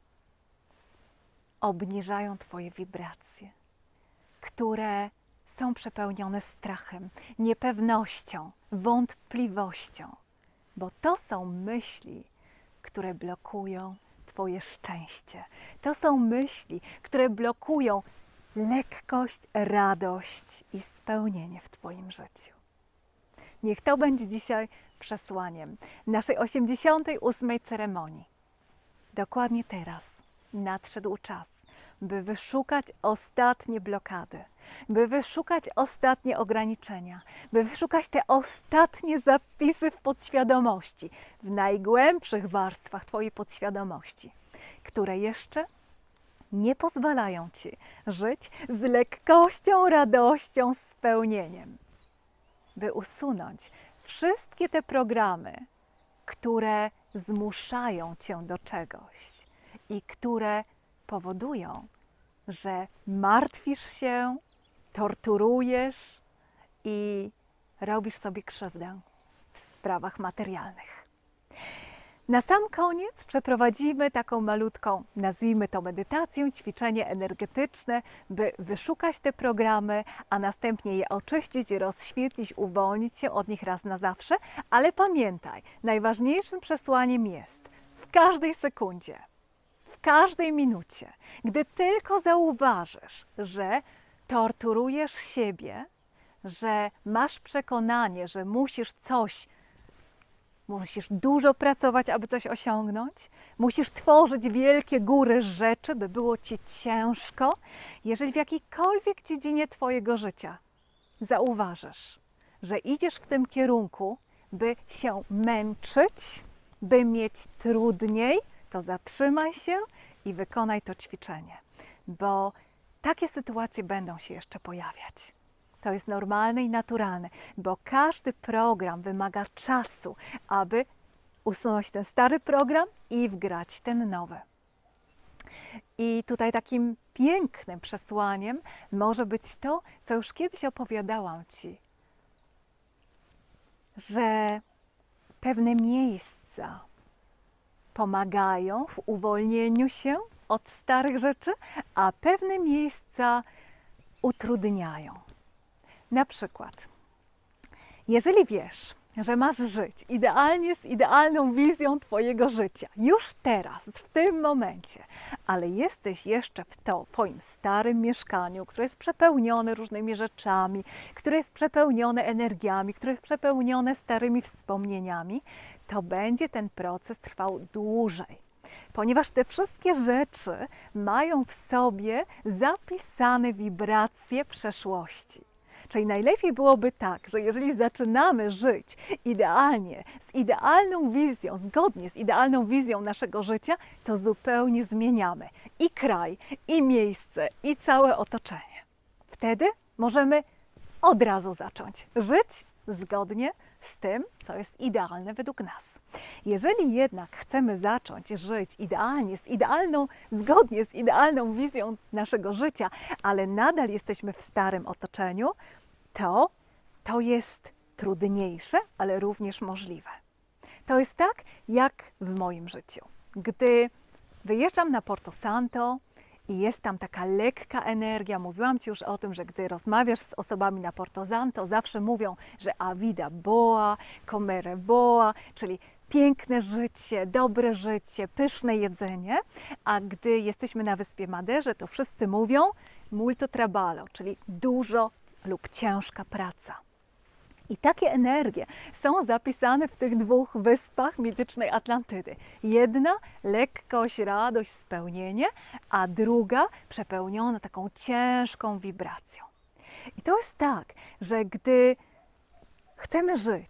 obniżają Twoje wibracje, które są przepełnione strachem, niepewnością, wątpliwością, bo to są myśli, które blokują Twoje szczęście. To są myśli, które blokują lekkość, radość i spełnienie w Twoim życiu. Niech to będzie dzisiaj przesłaniem naszej 88. ceremonii. Dokładnie teraz nadszedł czas, by wyszukać ostatnie blokady, by wyszukać ostatnie ograniczenia, by wyszukać te ostatnie zapisy w podświadomości, w najgłębszych warstwach Twojej podświadomości, które jeszcze nie pozwalają Ci żyć z lekkością, radością, spełnieniem. By usunąć wszystkie te programy, które zmuszają Cię do czegoś i które powodują, że martwisz się, torturujesz i robisz sobie krzywdę w sprawach materialnych. Na sam koniec przeprowadzimy taką malutką, nazwijmy to medytację, ćwiczenie energetyczne, by wyszukać te programy, a następnie je oczyścić, rozświetlić, uwolnić się od nich raz na zawsze. Ale pamiętaj, najważniejszym przesłaniem jest w każdej sekundzie, w każdej minucie, gdy tylko zauważysz, że torturujesz siebie, że masz przekonanie, że musisz dużo pracować, aby coś osiągnąć. Musisz tworzyć wielkie góry rzeczy, by było Ci ciężko. Jeżeli w jakiejkolwiek dziedzinie Twojego życia zauważysz, że idziesz w tym kierunku, by się męczyć, by mieć trudniej, to zatrzymaj się i wykonaj to ćwiczenie, bo takie sytuacje będą się jeszcze pojawiać. To jest normalne i naturalne, bo każdy program wymaga czasu, aby usunąć ten stary program i wgrać ten nowy. I tutaj takim pięknym przesłaniem może być to, co już kiedyś opowiadałam Ci, że pewne miejsca pomagają w uwolnieniu się od starych rzeczy, a pewne miejsca utrudniają. Na przykład, jeżeli wiesz, że masz żyć idealnie z idealną wizją Twojego życia, już teraz, w tym momencie, ale jesteś jeszcze w Twoim starym mieszkaniu, które jest przepełnione różnymi rzeczami, które jest przepełnione energiami, które jest przepełnione starymi wspomnieniami, to będzie ten proces trwał dłużej. Ponieważ te wszystkie rzeczy mają w sobie zapisane wibracje przeszłości. Czyli najlepiej byłoby tak, że jeżeli zaczynamy żyć idealnie, z idealną wizją, zgodnie z idealną wizją naszego życia, to zupełnie zmieniamy i kraj, i miejsce, i całe otoczenie. Wtedy możemy od razu zacząć żyć zgodnie z tym, co jest idealne według nas. Jeżeli jednak chcemy zacząć żyć idealnie, zgodnie z idealną wizją naszego życia, ale nadal jesteśmy w starym otoczeniu, to jest trudniejsze, ale również możliwe. To jest tak, jak w moim życiu. Gdy wyjeżdżam na Porto Santo i jest tam taka lekka energia, mówiłam Ci już o tym, że gdy rozmawiasz z osobami na Porto Santo, zawsze mówią, że a vida boa, comere boa, czyli piękne życie, dobre życie, pyszne jedzenie, a gdy jesteśmy na wyspie Maderze, to wszyscy mówią molto trabalho, czyli dużo lub ciężka praca. I takie energie są zapisane w tych dwóch wyspach mitycznej Atlantydy. Jedna lekkość, radość, spełnienie, a druga przepełniona taką ciężką wibracją. I to jest tak, że gdy chcemy żyć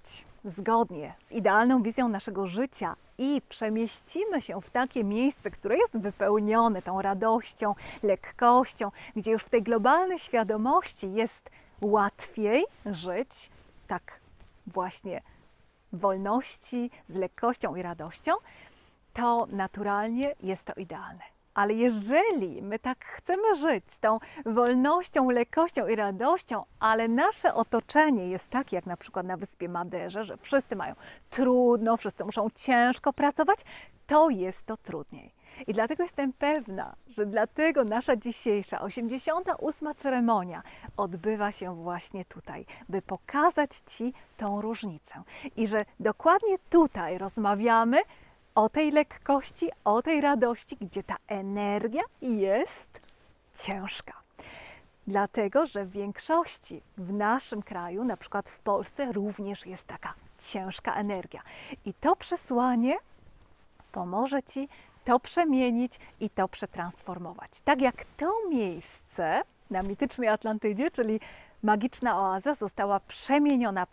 zgodnie z idealną wizją naszego życia i przemieścimy się w takie miejsce, które jest wypełnione tą radością, lekkością, gdzie już w tej globalnej świadomości jest łatwiej żyć tak właśnie w wolności, z lekkością i radością, to naturalnie jest to idealne. Ale jeżeli my tak chcemy żyć z tą wolnością, lekkością i radością, ale nasze otoczenie jest takie, jak na przykład na wyspie Maderze, że wszyscy mają trudno, wszyscy muszą ciężko pracować, to jest to trudniej. I dlatego jestem pewna, że dlatego nasza dzisiejsza 88. ceremonia odbywa się właśnie tutaj, by pokazać Ci tą różnicę. I że dokładnie tutaj rozmawiamy o tej lekkości, o tej radości, gdzie ta energia jest ciężka. Dlatego, że w większości w naszym kraju, na przykład w Polsce, również jest taka ciężka energia. I to przesłanie pomoże Ci to przemienić i to przetransformować. Tak jak to miejsce na mitycznej Atlantydzie, czyli magiczna oaza, została przemieniona,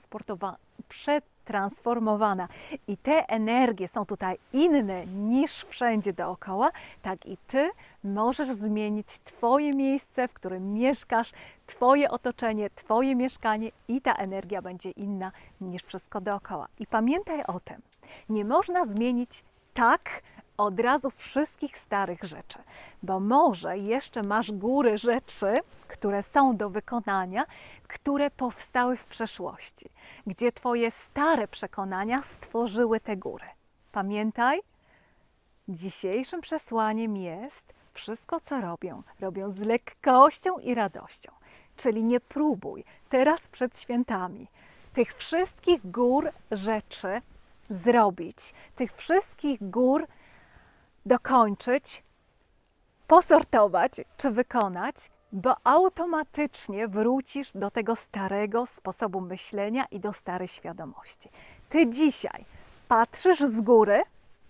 przetransformowana i te energie są tutaj inne niż wszędzie dookoła, tak i Ty możesz zmienić Twoje miejsce, w którym mieszkasz, Twoje otoczenie, Twoje mieszkanie i ta energia będzie inna niż wszystko dookoła. I pamiętaj o tym, nie można zmienić tak od razu wszystkich starych rzeczy, bo może jeszcze masz góry rzeczy, które są do wykonania, które powstały w przeszłości, gdzie Twoje stare przekonania stworzyły te góry. Pamiętaj, dzisiejszym przesłaniem jest wszystko, co robią z lekkością i radością. Czyli nie próbuj teraz przed świętami tych wszystkich gór rzeczy zrobić, tych wszystkich gór dokończyć, posortować czy wykonać, bo automatycznie wrócisz do tego starego sposobu myślenia i do starej świadomości. Ty dzisiaj patrzysz z góry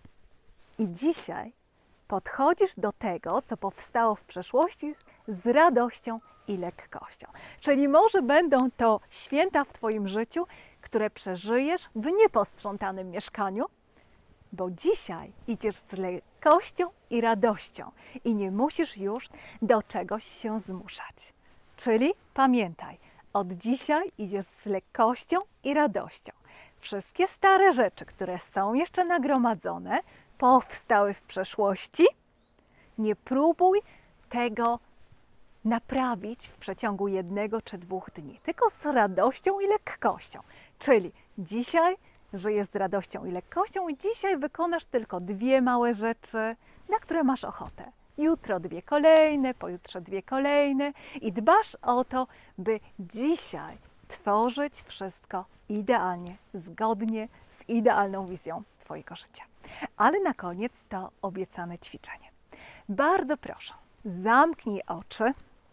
i dzisiaj podchodzisz do tego, co powstało w przeszłości z radością i lekkością. Czyli może będą to święta w Twoim życiu, które przeżyjesz w nieposprzątanym mieszkaniu, bo dzisiaj idziesz z lekkością i radością i nie musisz już do czegoś się zmuszać. Czyli pamiętaj, od dzisiaj idziesz z lekkością i radością. Wszystkie stare rzeczy, które są jeszcze nagromadzone, powstały w przeszłości, nie próbuj tego naprawić w przeciągu 1 czy 2 dni, tylko z radością i lekkością. Czyli dzisiaj żyjesz z radością i lekkością i dzisiaj wykonasz tylko 2 małe rzeczy, na które masz ochotę. Jutro 2 kolejne, pojutrze 2 kolejne i dbasz o to, by dzisiaj tworzyć wszystko idealnie, zgodnie z idealną wizją Twojego życia. Ale na koniec to obiecane ćwiczenie. Bardzo proszę, zamknij oczy,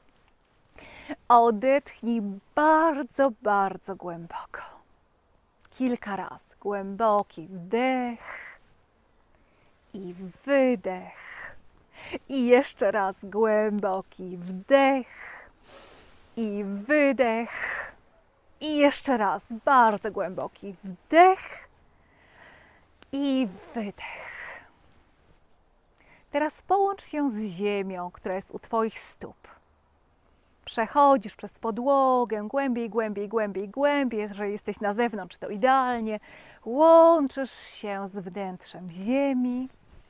odetchnij bardzo, bardzo głęboko. Kilka razy głęboki wdech i wydech. I jeszcze raz głęboki wdech i wydech. I jeszcze raz bardzo głęboki wdech i wydech. Teraz połącz się z ziemią, która jest u Twoich stóp. Przechodzisz przez podłogę, głębiej, głębiej, głębiej, głębiej. Jeżeli jesteś na zewnątrz, to idealnie. Łączysz się z wnętrzem ziemi.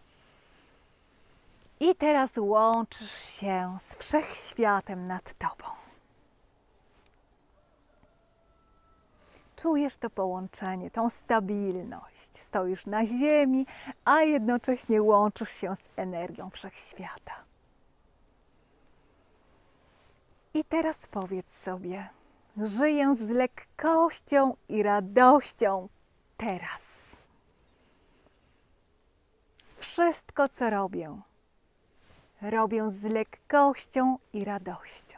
I teraz łączysz się z wszechświatem nad Tobą. Czujesz to połączenie, tą stabilność. Stoisz na ziemi, a jednocześnie łączysz się z energią wszechświata. I teraz powiedz sobie, żyję z lekkością i radością teraz. Wszystko, co robię z lekkością i radością.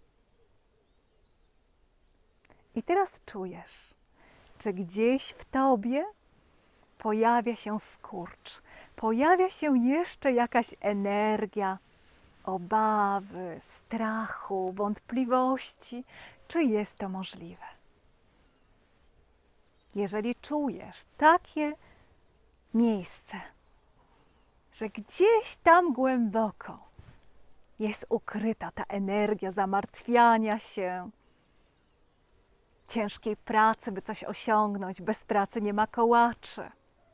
I teraz czujesz, czy gdzieś w Tobie pojawia się skurcz, pojawia się jeszcze jakaś energia obawy, strachu, wątpliwości, czy jest to możliwe. jeżeli czujesz takie miejsce, że gdzieś tam głęboko jest ukryta ta energia zamartwiania się, ciężkiej pracy, by coś osiągnąć, bez pracy nie ma kołaczy,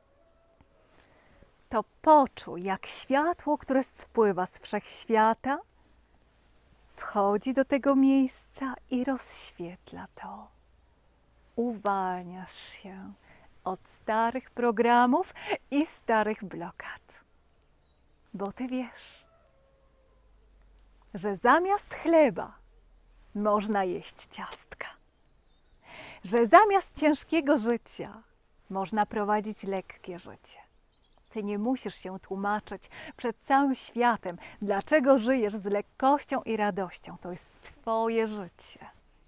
to poczuj, jak światło, które spływa z wszechświata, wchodzi do tego miejsca i rozświetla to. Uwalniasz się od starych programów i starych blokad, bo ty wiesz, że zamiast chleba można jeść ciastka, że zamiast ciężkiego życia można prowadzić lekkie życie. Ty nie musisz się tłumaczyć przed całym światem, dlaczego żyjesz z lekkością i radością. To jest twoje życie.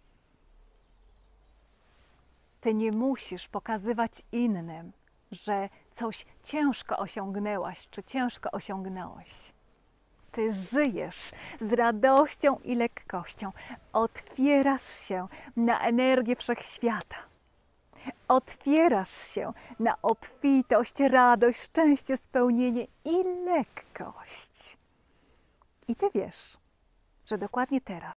Ty nie musisz pokazywać innym, że coś ciężko osiągnęłaś, czy ciężko osiągnąłeś. Ty żyjesz z radością i lekkością. Otwierasz się na energię wszechświata. Otwierasz się na obfitość, radość, szczęście, spełnienie i lekkość. I ty wiesz, że dokładnie teraz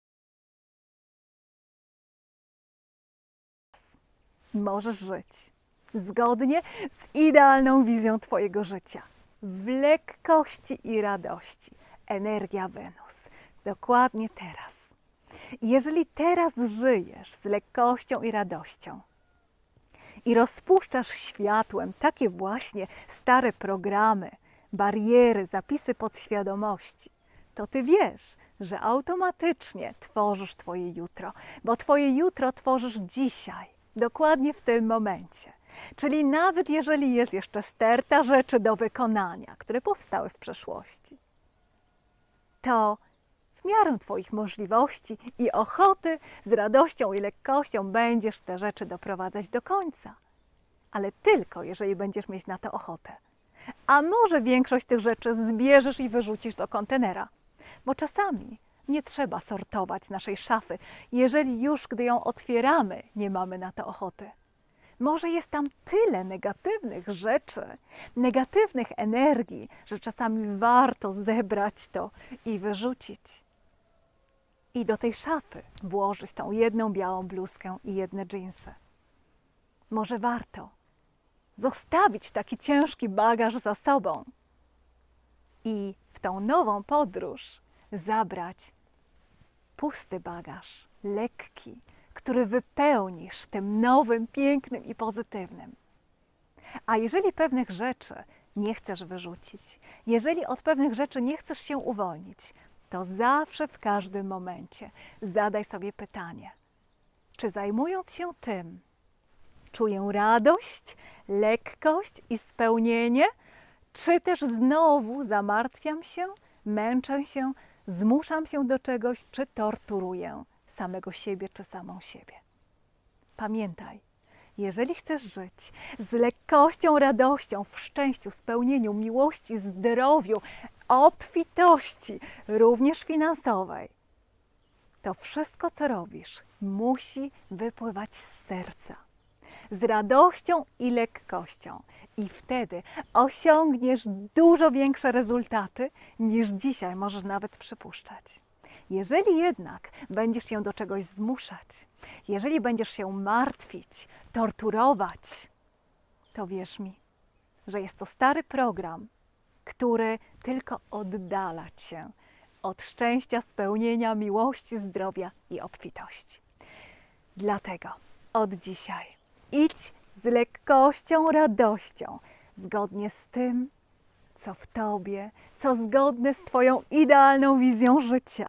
możesz żyć zgodnie z idealną wizją twojego życia. W lekkości i radości. Energia Wenus. Dokładnie teraz. Jeżeli teraz żyjesz z lekkością i radością i rozpuszczasz światłem takie właśnie stare programy, bariery, zapisy podświadomości, to ty wiesz, że automatycznie tworzysz twoje jutro, bo twoje jutro tworzysz dzisiaj, dokładnie w tym momencie. Czyli nawet jeżeli jest jeszcze sterta rzeczy do wykonania, które powstały w przeszłości, to w miarę twoich możliwości i ochoty z radością i lekkością będziesz te rzeczy doprowadzać do końca. Ale tylko jeżeli będziesz mieć na to ochotę. A może większość tych rzeczy zbierzesz i wyrzucisz do kontenera. Bo czasami nie trzeba sortować naszej szafy, jeżeli już gdy ją otwieramy, nie mamy na to ochoty. Może jest tam tyle negatywnych rzeczy, negatywnych energii, że czasami warto zebrać to i wyrzucić. I do tej szafy włożyć tą jedną białą bluzkę i jedne dżinsy. Może warto zostawić taki ciężki bagaż za sobą i w tą nową podróż zabrać pusty bagaż, lekki, który wypełnisz tym nowym, pięknym i pozytywnym. A jeżeli pewnych rzeczy nie chcesz wyrzucić, jeżeli od pewnych rzeczy nie chcesz się uwolnić, to zawsze w każdym momencie zadaj sobie pytanie, czy zajmując się tym, czuję radość, lekkość i spełnienie, czy też znowu zamartwiam się, męczę się, zmuszam się do czegoś, czy torturuję samego siebie, czy samą siebie. Pamiętaj, jeżeli chcesz żyć z lekkością, radością, w szczęściu, spełnieniu, miłości, zdrowiu, obfitości, również finansowej, to wszystko, co robisz, musi wypływać z serca, z radością i lekkością. I wtedy osiągniesz dużo większe rezultaty, niż dzisiaj możesz nawet przypuszczać. Jeżeli jednak będziesz się do czegoś zmuszać, jeżeli będziesz się martwić, torturować, to wierz mi, że jest to stary program, który tylko oddala cię od szczęścia, spełnienia, miłości, zdrowia i obfitości. Dlatego od dzisiaj idź z lekkością, radością, zgodnie z tym, co w tobie, co zgodne z twoją idealną wizją życia.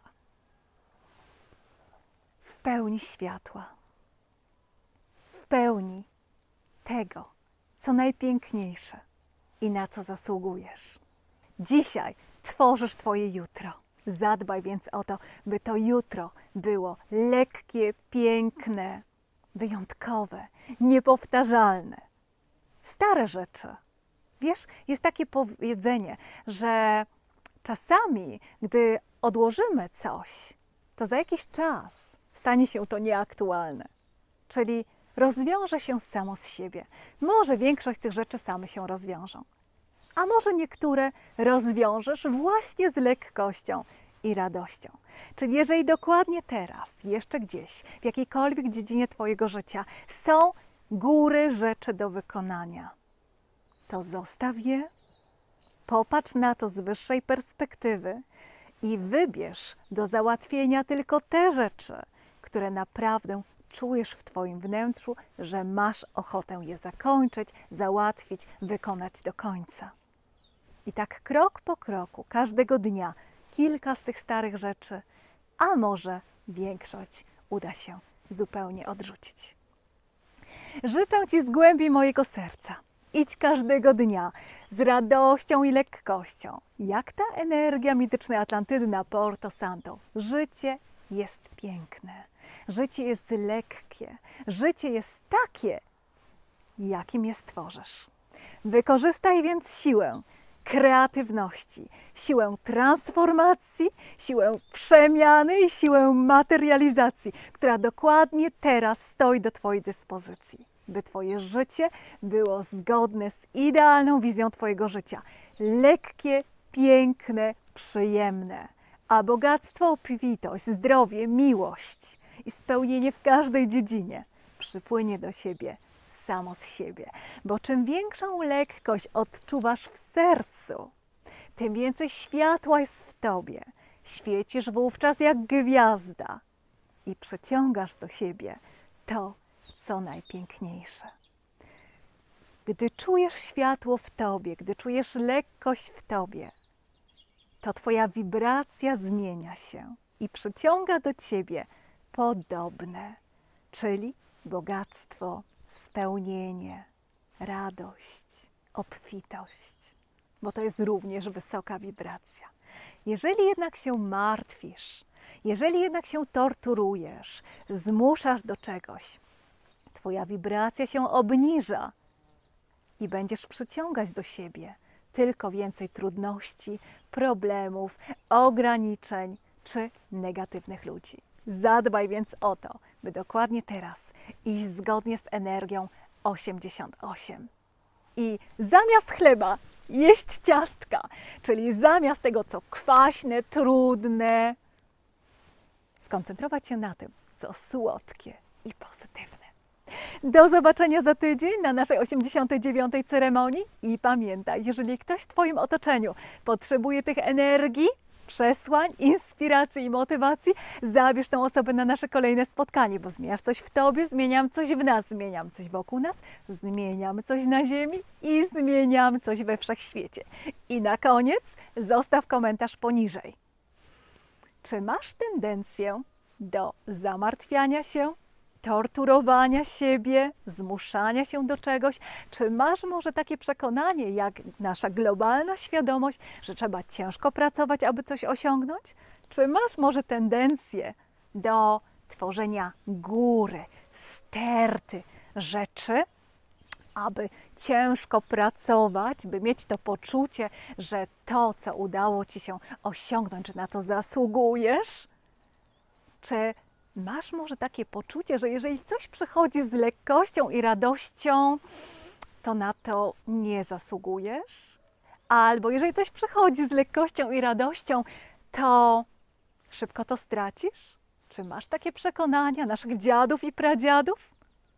W pełni światła, w pełni tego, co najpiękniejsze i na co zasługujesz. Dzisiaj tworzysz twoje jutro. Zadbaj więc o to, by to jutro było lekkie, piękne, wyjątkowe, niepowtarzalne. Stare rzeczy. Wiesz, jest takie powiedzenie, że czasami, gdy odłożymy coś, to za jakiś czas stanie się to nieaktualne. Czyli rozwiąże się samo z siebie. Może większość tych rzeczy same się rozwiążą. A może niektóre rozwiążesz właśnie z lekkością i radością. Czyli jeżeli dokładnie teraz, jeszcze gdzieś, w jakiejkolwiek dziedzinie Twojego życia są góry rzeczy do wykonania, to zostaw je, popatrz na to z wyższej perspektywy i wybierz do załatwienia tylko te rzeczy, które naprawdę czujesz w Twoim wnętrzu, że masz ochotę je zakończyć, załatwić, wykonać do końca. I tak krok po kroku, każdego dnia, kilka z tych starych rzeczy, a może większość uda się zupełnie odrzucić. Życzę Ci z głębi mojego serca. Idź każdego dnia z radością i lekkością, jak ta energia mitycznej Atlantydy na Porto Santo. Życie jest piękne, życie jest lekkie, życie jest takie, jakim je stworzysz. Wykorzystaj więc siłę kreatywności, siłę transformacji, siłę przemiany i siłę materializacji, która dokładnie teraz stoi do Twojej dyspozycji, by Twoje życie było zgodne z idealną wizją Twojego życia. Lekkie, piękne, przyjemne, a bogactwo, obfitość, zdrowie, miłość i spełnienie w każdej dziedzinie przypłynie do siebie samo z siebie, bo czym większą lekkość odczuwasz w sercu, tym więcej światła jest w Tobie. Świecisz wówczas jak gwiazda i przyciągasz do siebie to, co najpiękniejsze. Gdy czujesz światło w Tobie, gdy czujesz lekkość w Tobie, to Twoja wibracja zmienia się i przyciąga do Ciebie podobne, czyli bogactwo, spełnienie, radość, obfitość, bo to jest również wysoka wibracja. Jeżeli jednak się martwisz, jeżeli jednak się torturujesz, zmuszasz do czegoś, Twoja wibracja się obniża i będziesz przyciągać do siebie tylko więcej trudności, problemów, ograniczeń czy negatywnych ludzi. Zadbaj więc o to, by dokładnie teraz iść zgodnie z energią 88. I zamiast chleba jeść ciastka, czyli zamiast tego, co kwaśne, trudne, skoncentrować się na tym, co słodkie i pozytywne. Do zobaczenia za tydzień na naszej 89. ceremonii i pamiętaj, jeżeli ktoś w Twoim otoczeniu potrzebuje tych energii, przesłań, inspiracji i motywacji, zabierz tę osobę na nasze kolejne spotkanie, bo zmieniasz coś w Tobie, zmieniam coś w nas, zmieniam coś wokół nas, zmieniamy coś na ziemi i zmieniam coś we wszechświecie. I na koniec zostaw komentarz poniżej. Czy masz tendencję do zamartwiania się, torturowania siebie, zmuszania się do czegoś? Czy masz może takie przekonanie, jak nasza globalna świadomość, że trzeba ciężko pracować, aby coś osiągnąć? Czy masz może tendencję do tworzenia góry, sterty rzeczy, aby ciężko pracować, by mieć to poczucie, że to, co udało Ci się osiągnąć, że na to zasługujesz? Czy masz może takie poczucie, że jeżeli coś przychodzi z lekkością i radością, to na to nie zasługujesz? Albo jeżeli coś przychodzi z lekkością i radością, to szybko to stracisz? Czy masz takie przekonania naszych dziadów i pradziadów?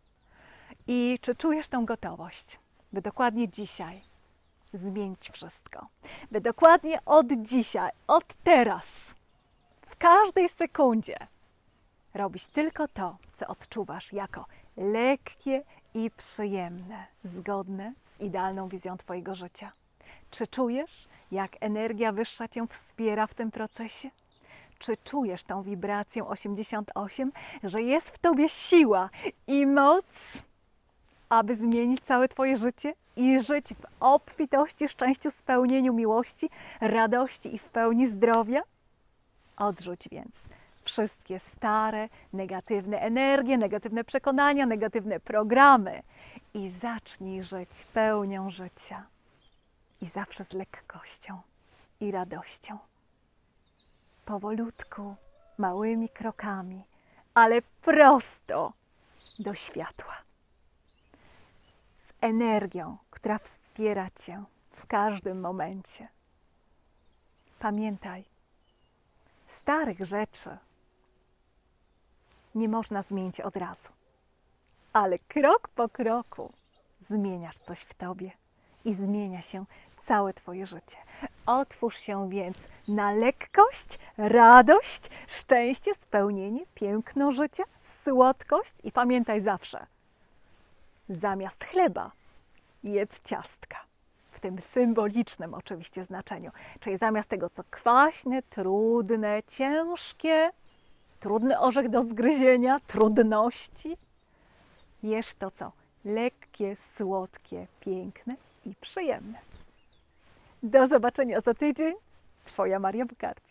I czy czujesz tę gotowość, by dokładnie dzisiaj zmienić wszystko? By dokładnie od dzisiaj, od teraz, w każdej sekundzie robić tylko to, co odczuwasz jako lekkie i przyjemne, zgodne z idealną wizją Twojego życia. Czy czujesz, jak energia wyższa Cię wspiera w tym procesie? Czy czujesz tą wibrację 88, że jest w Tobie siła i moc, aby zmienić całe Twoje życie i żyć w obfitości, szczęściu, spełnieniu miłości, radości i w pełni zdrowia? Odrzuć więc wszystkie stare, negatywne energie, negatywne przekonania, negatywne programy i zacznij żyć pełnią życia. I zawsze z lekkością i radością. Powolutku, małymi krokami, ale prosto do światła. energią, która wspiera Cię w każdym momencie. Pamiętaj, starych rzeczy nie można zmienić od razu, ale krok po kroku zmieniasz coś w Tobie i zmienia się całe Twoje życie. Otwórz się więc na lekkość, radość, szczęście, spełnienie, piękno życia, słodkość i pamiętaj zawsze, zamiast chleba jedz ciastka. W tym symbolicznym oczywiście znaczeniu. Czyli zamiast tego, co kwaśne, trudne, ciężkie, trudny orzech do zgryzienia, trudności, jesz to, co lekkie, słodkie, piękne i przyjemne. Do zobaczenia za tydzień. Twoja Maria Bukart.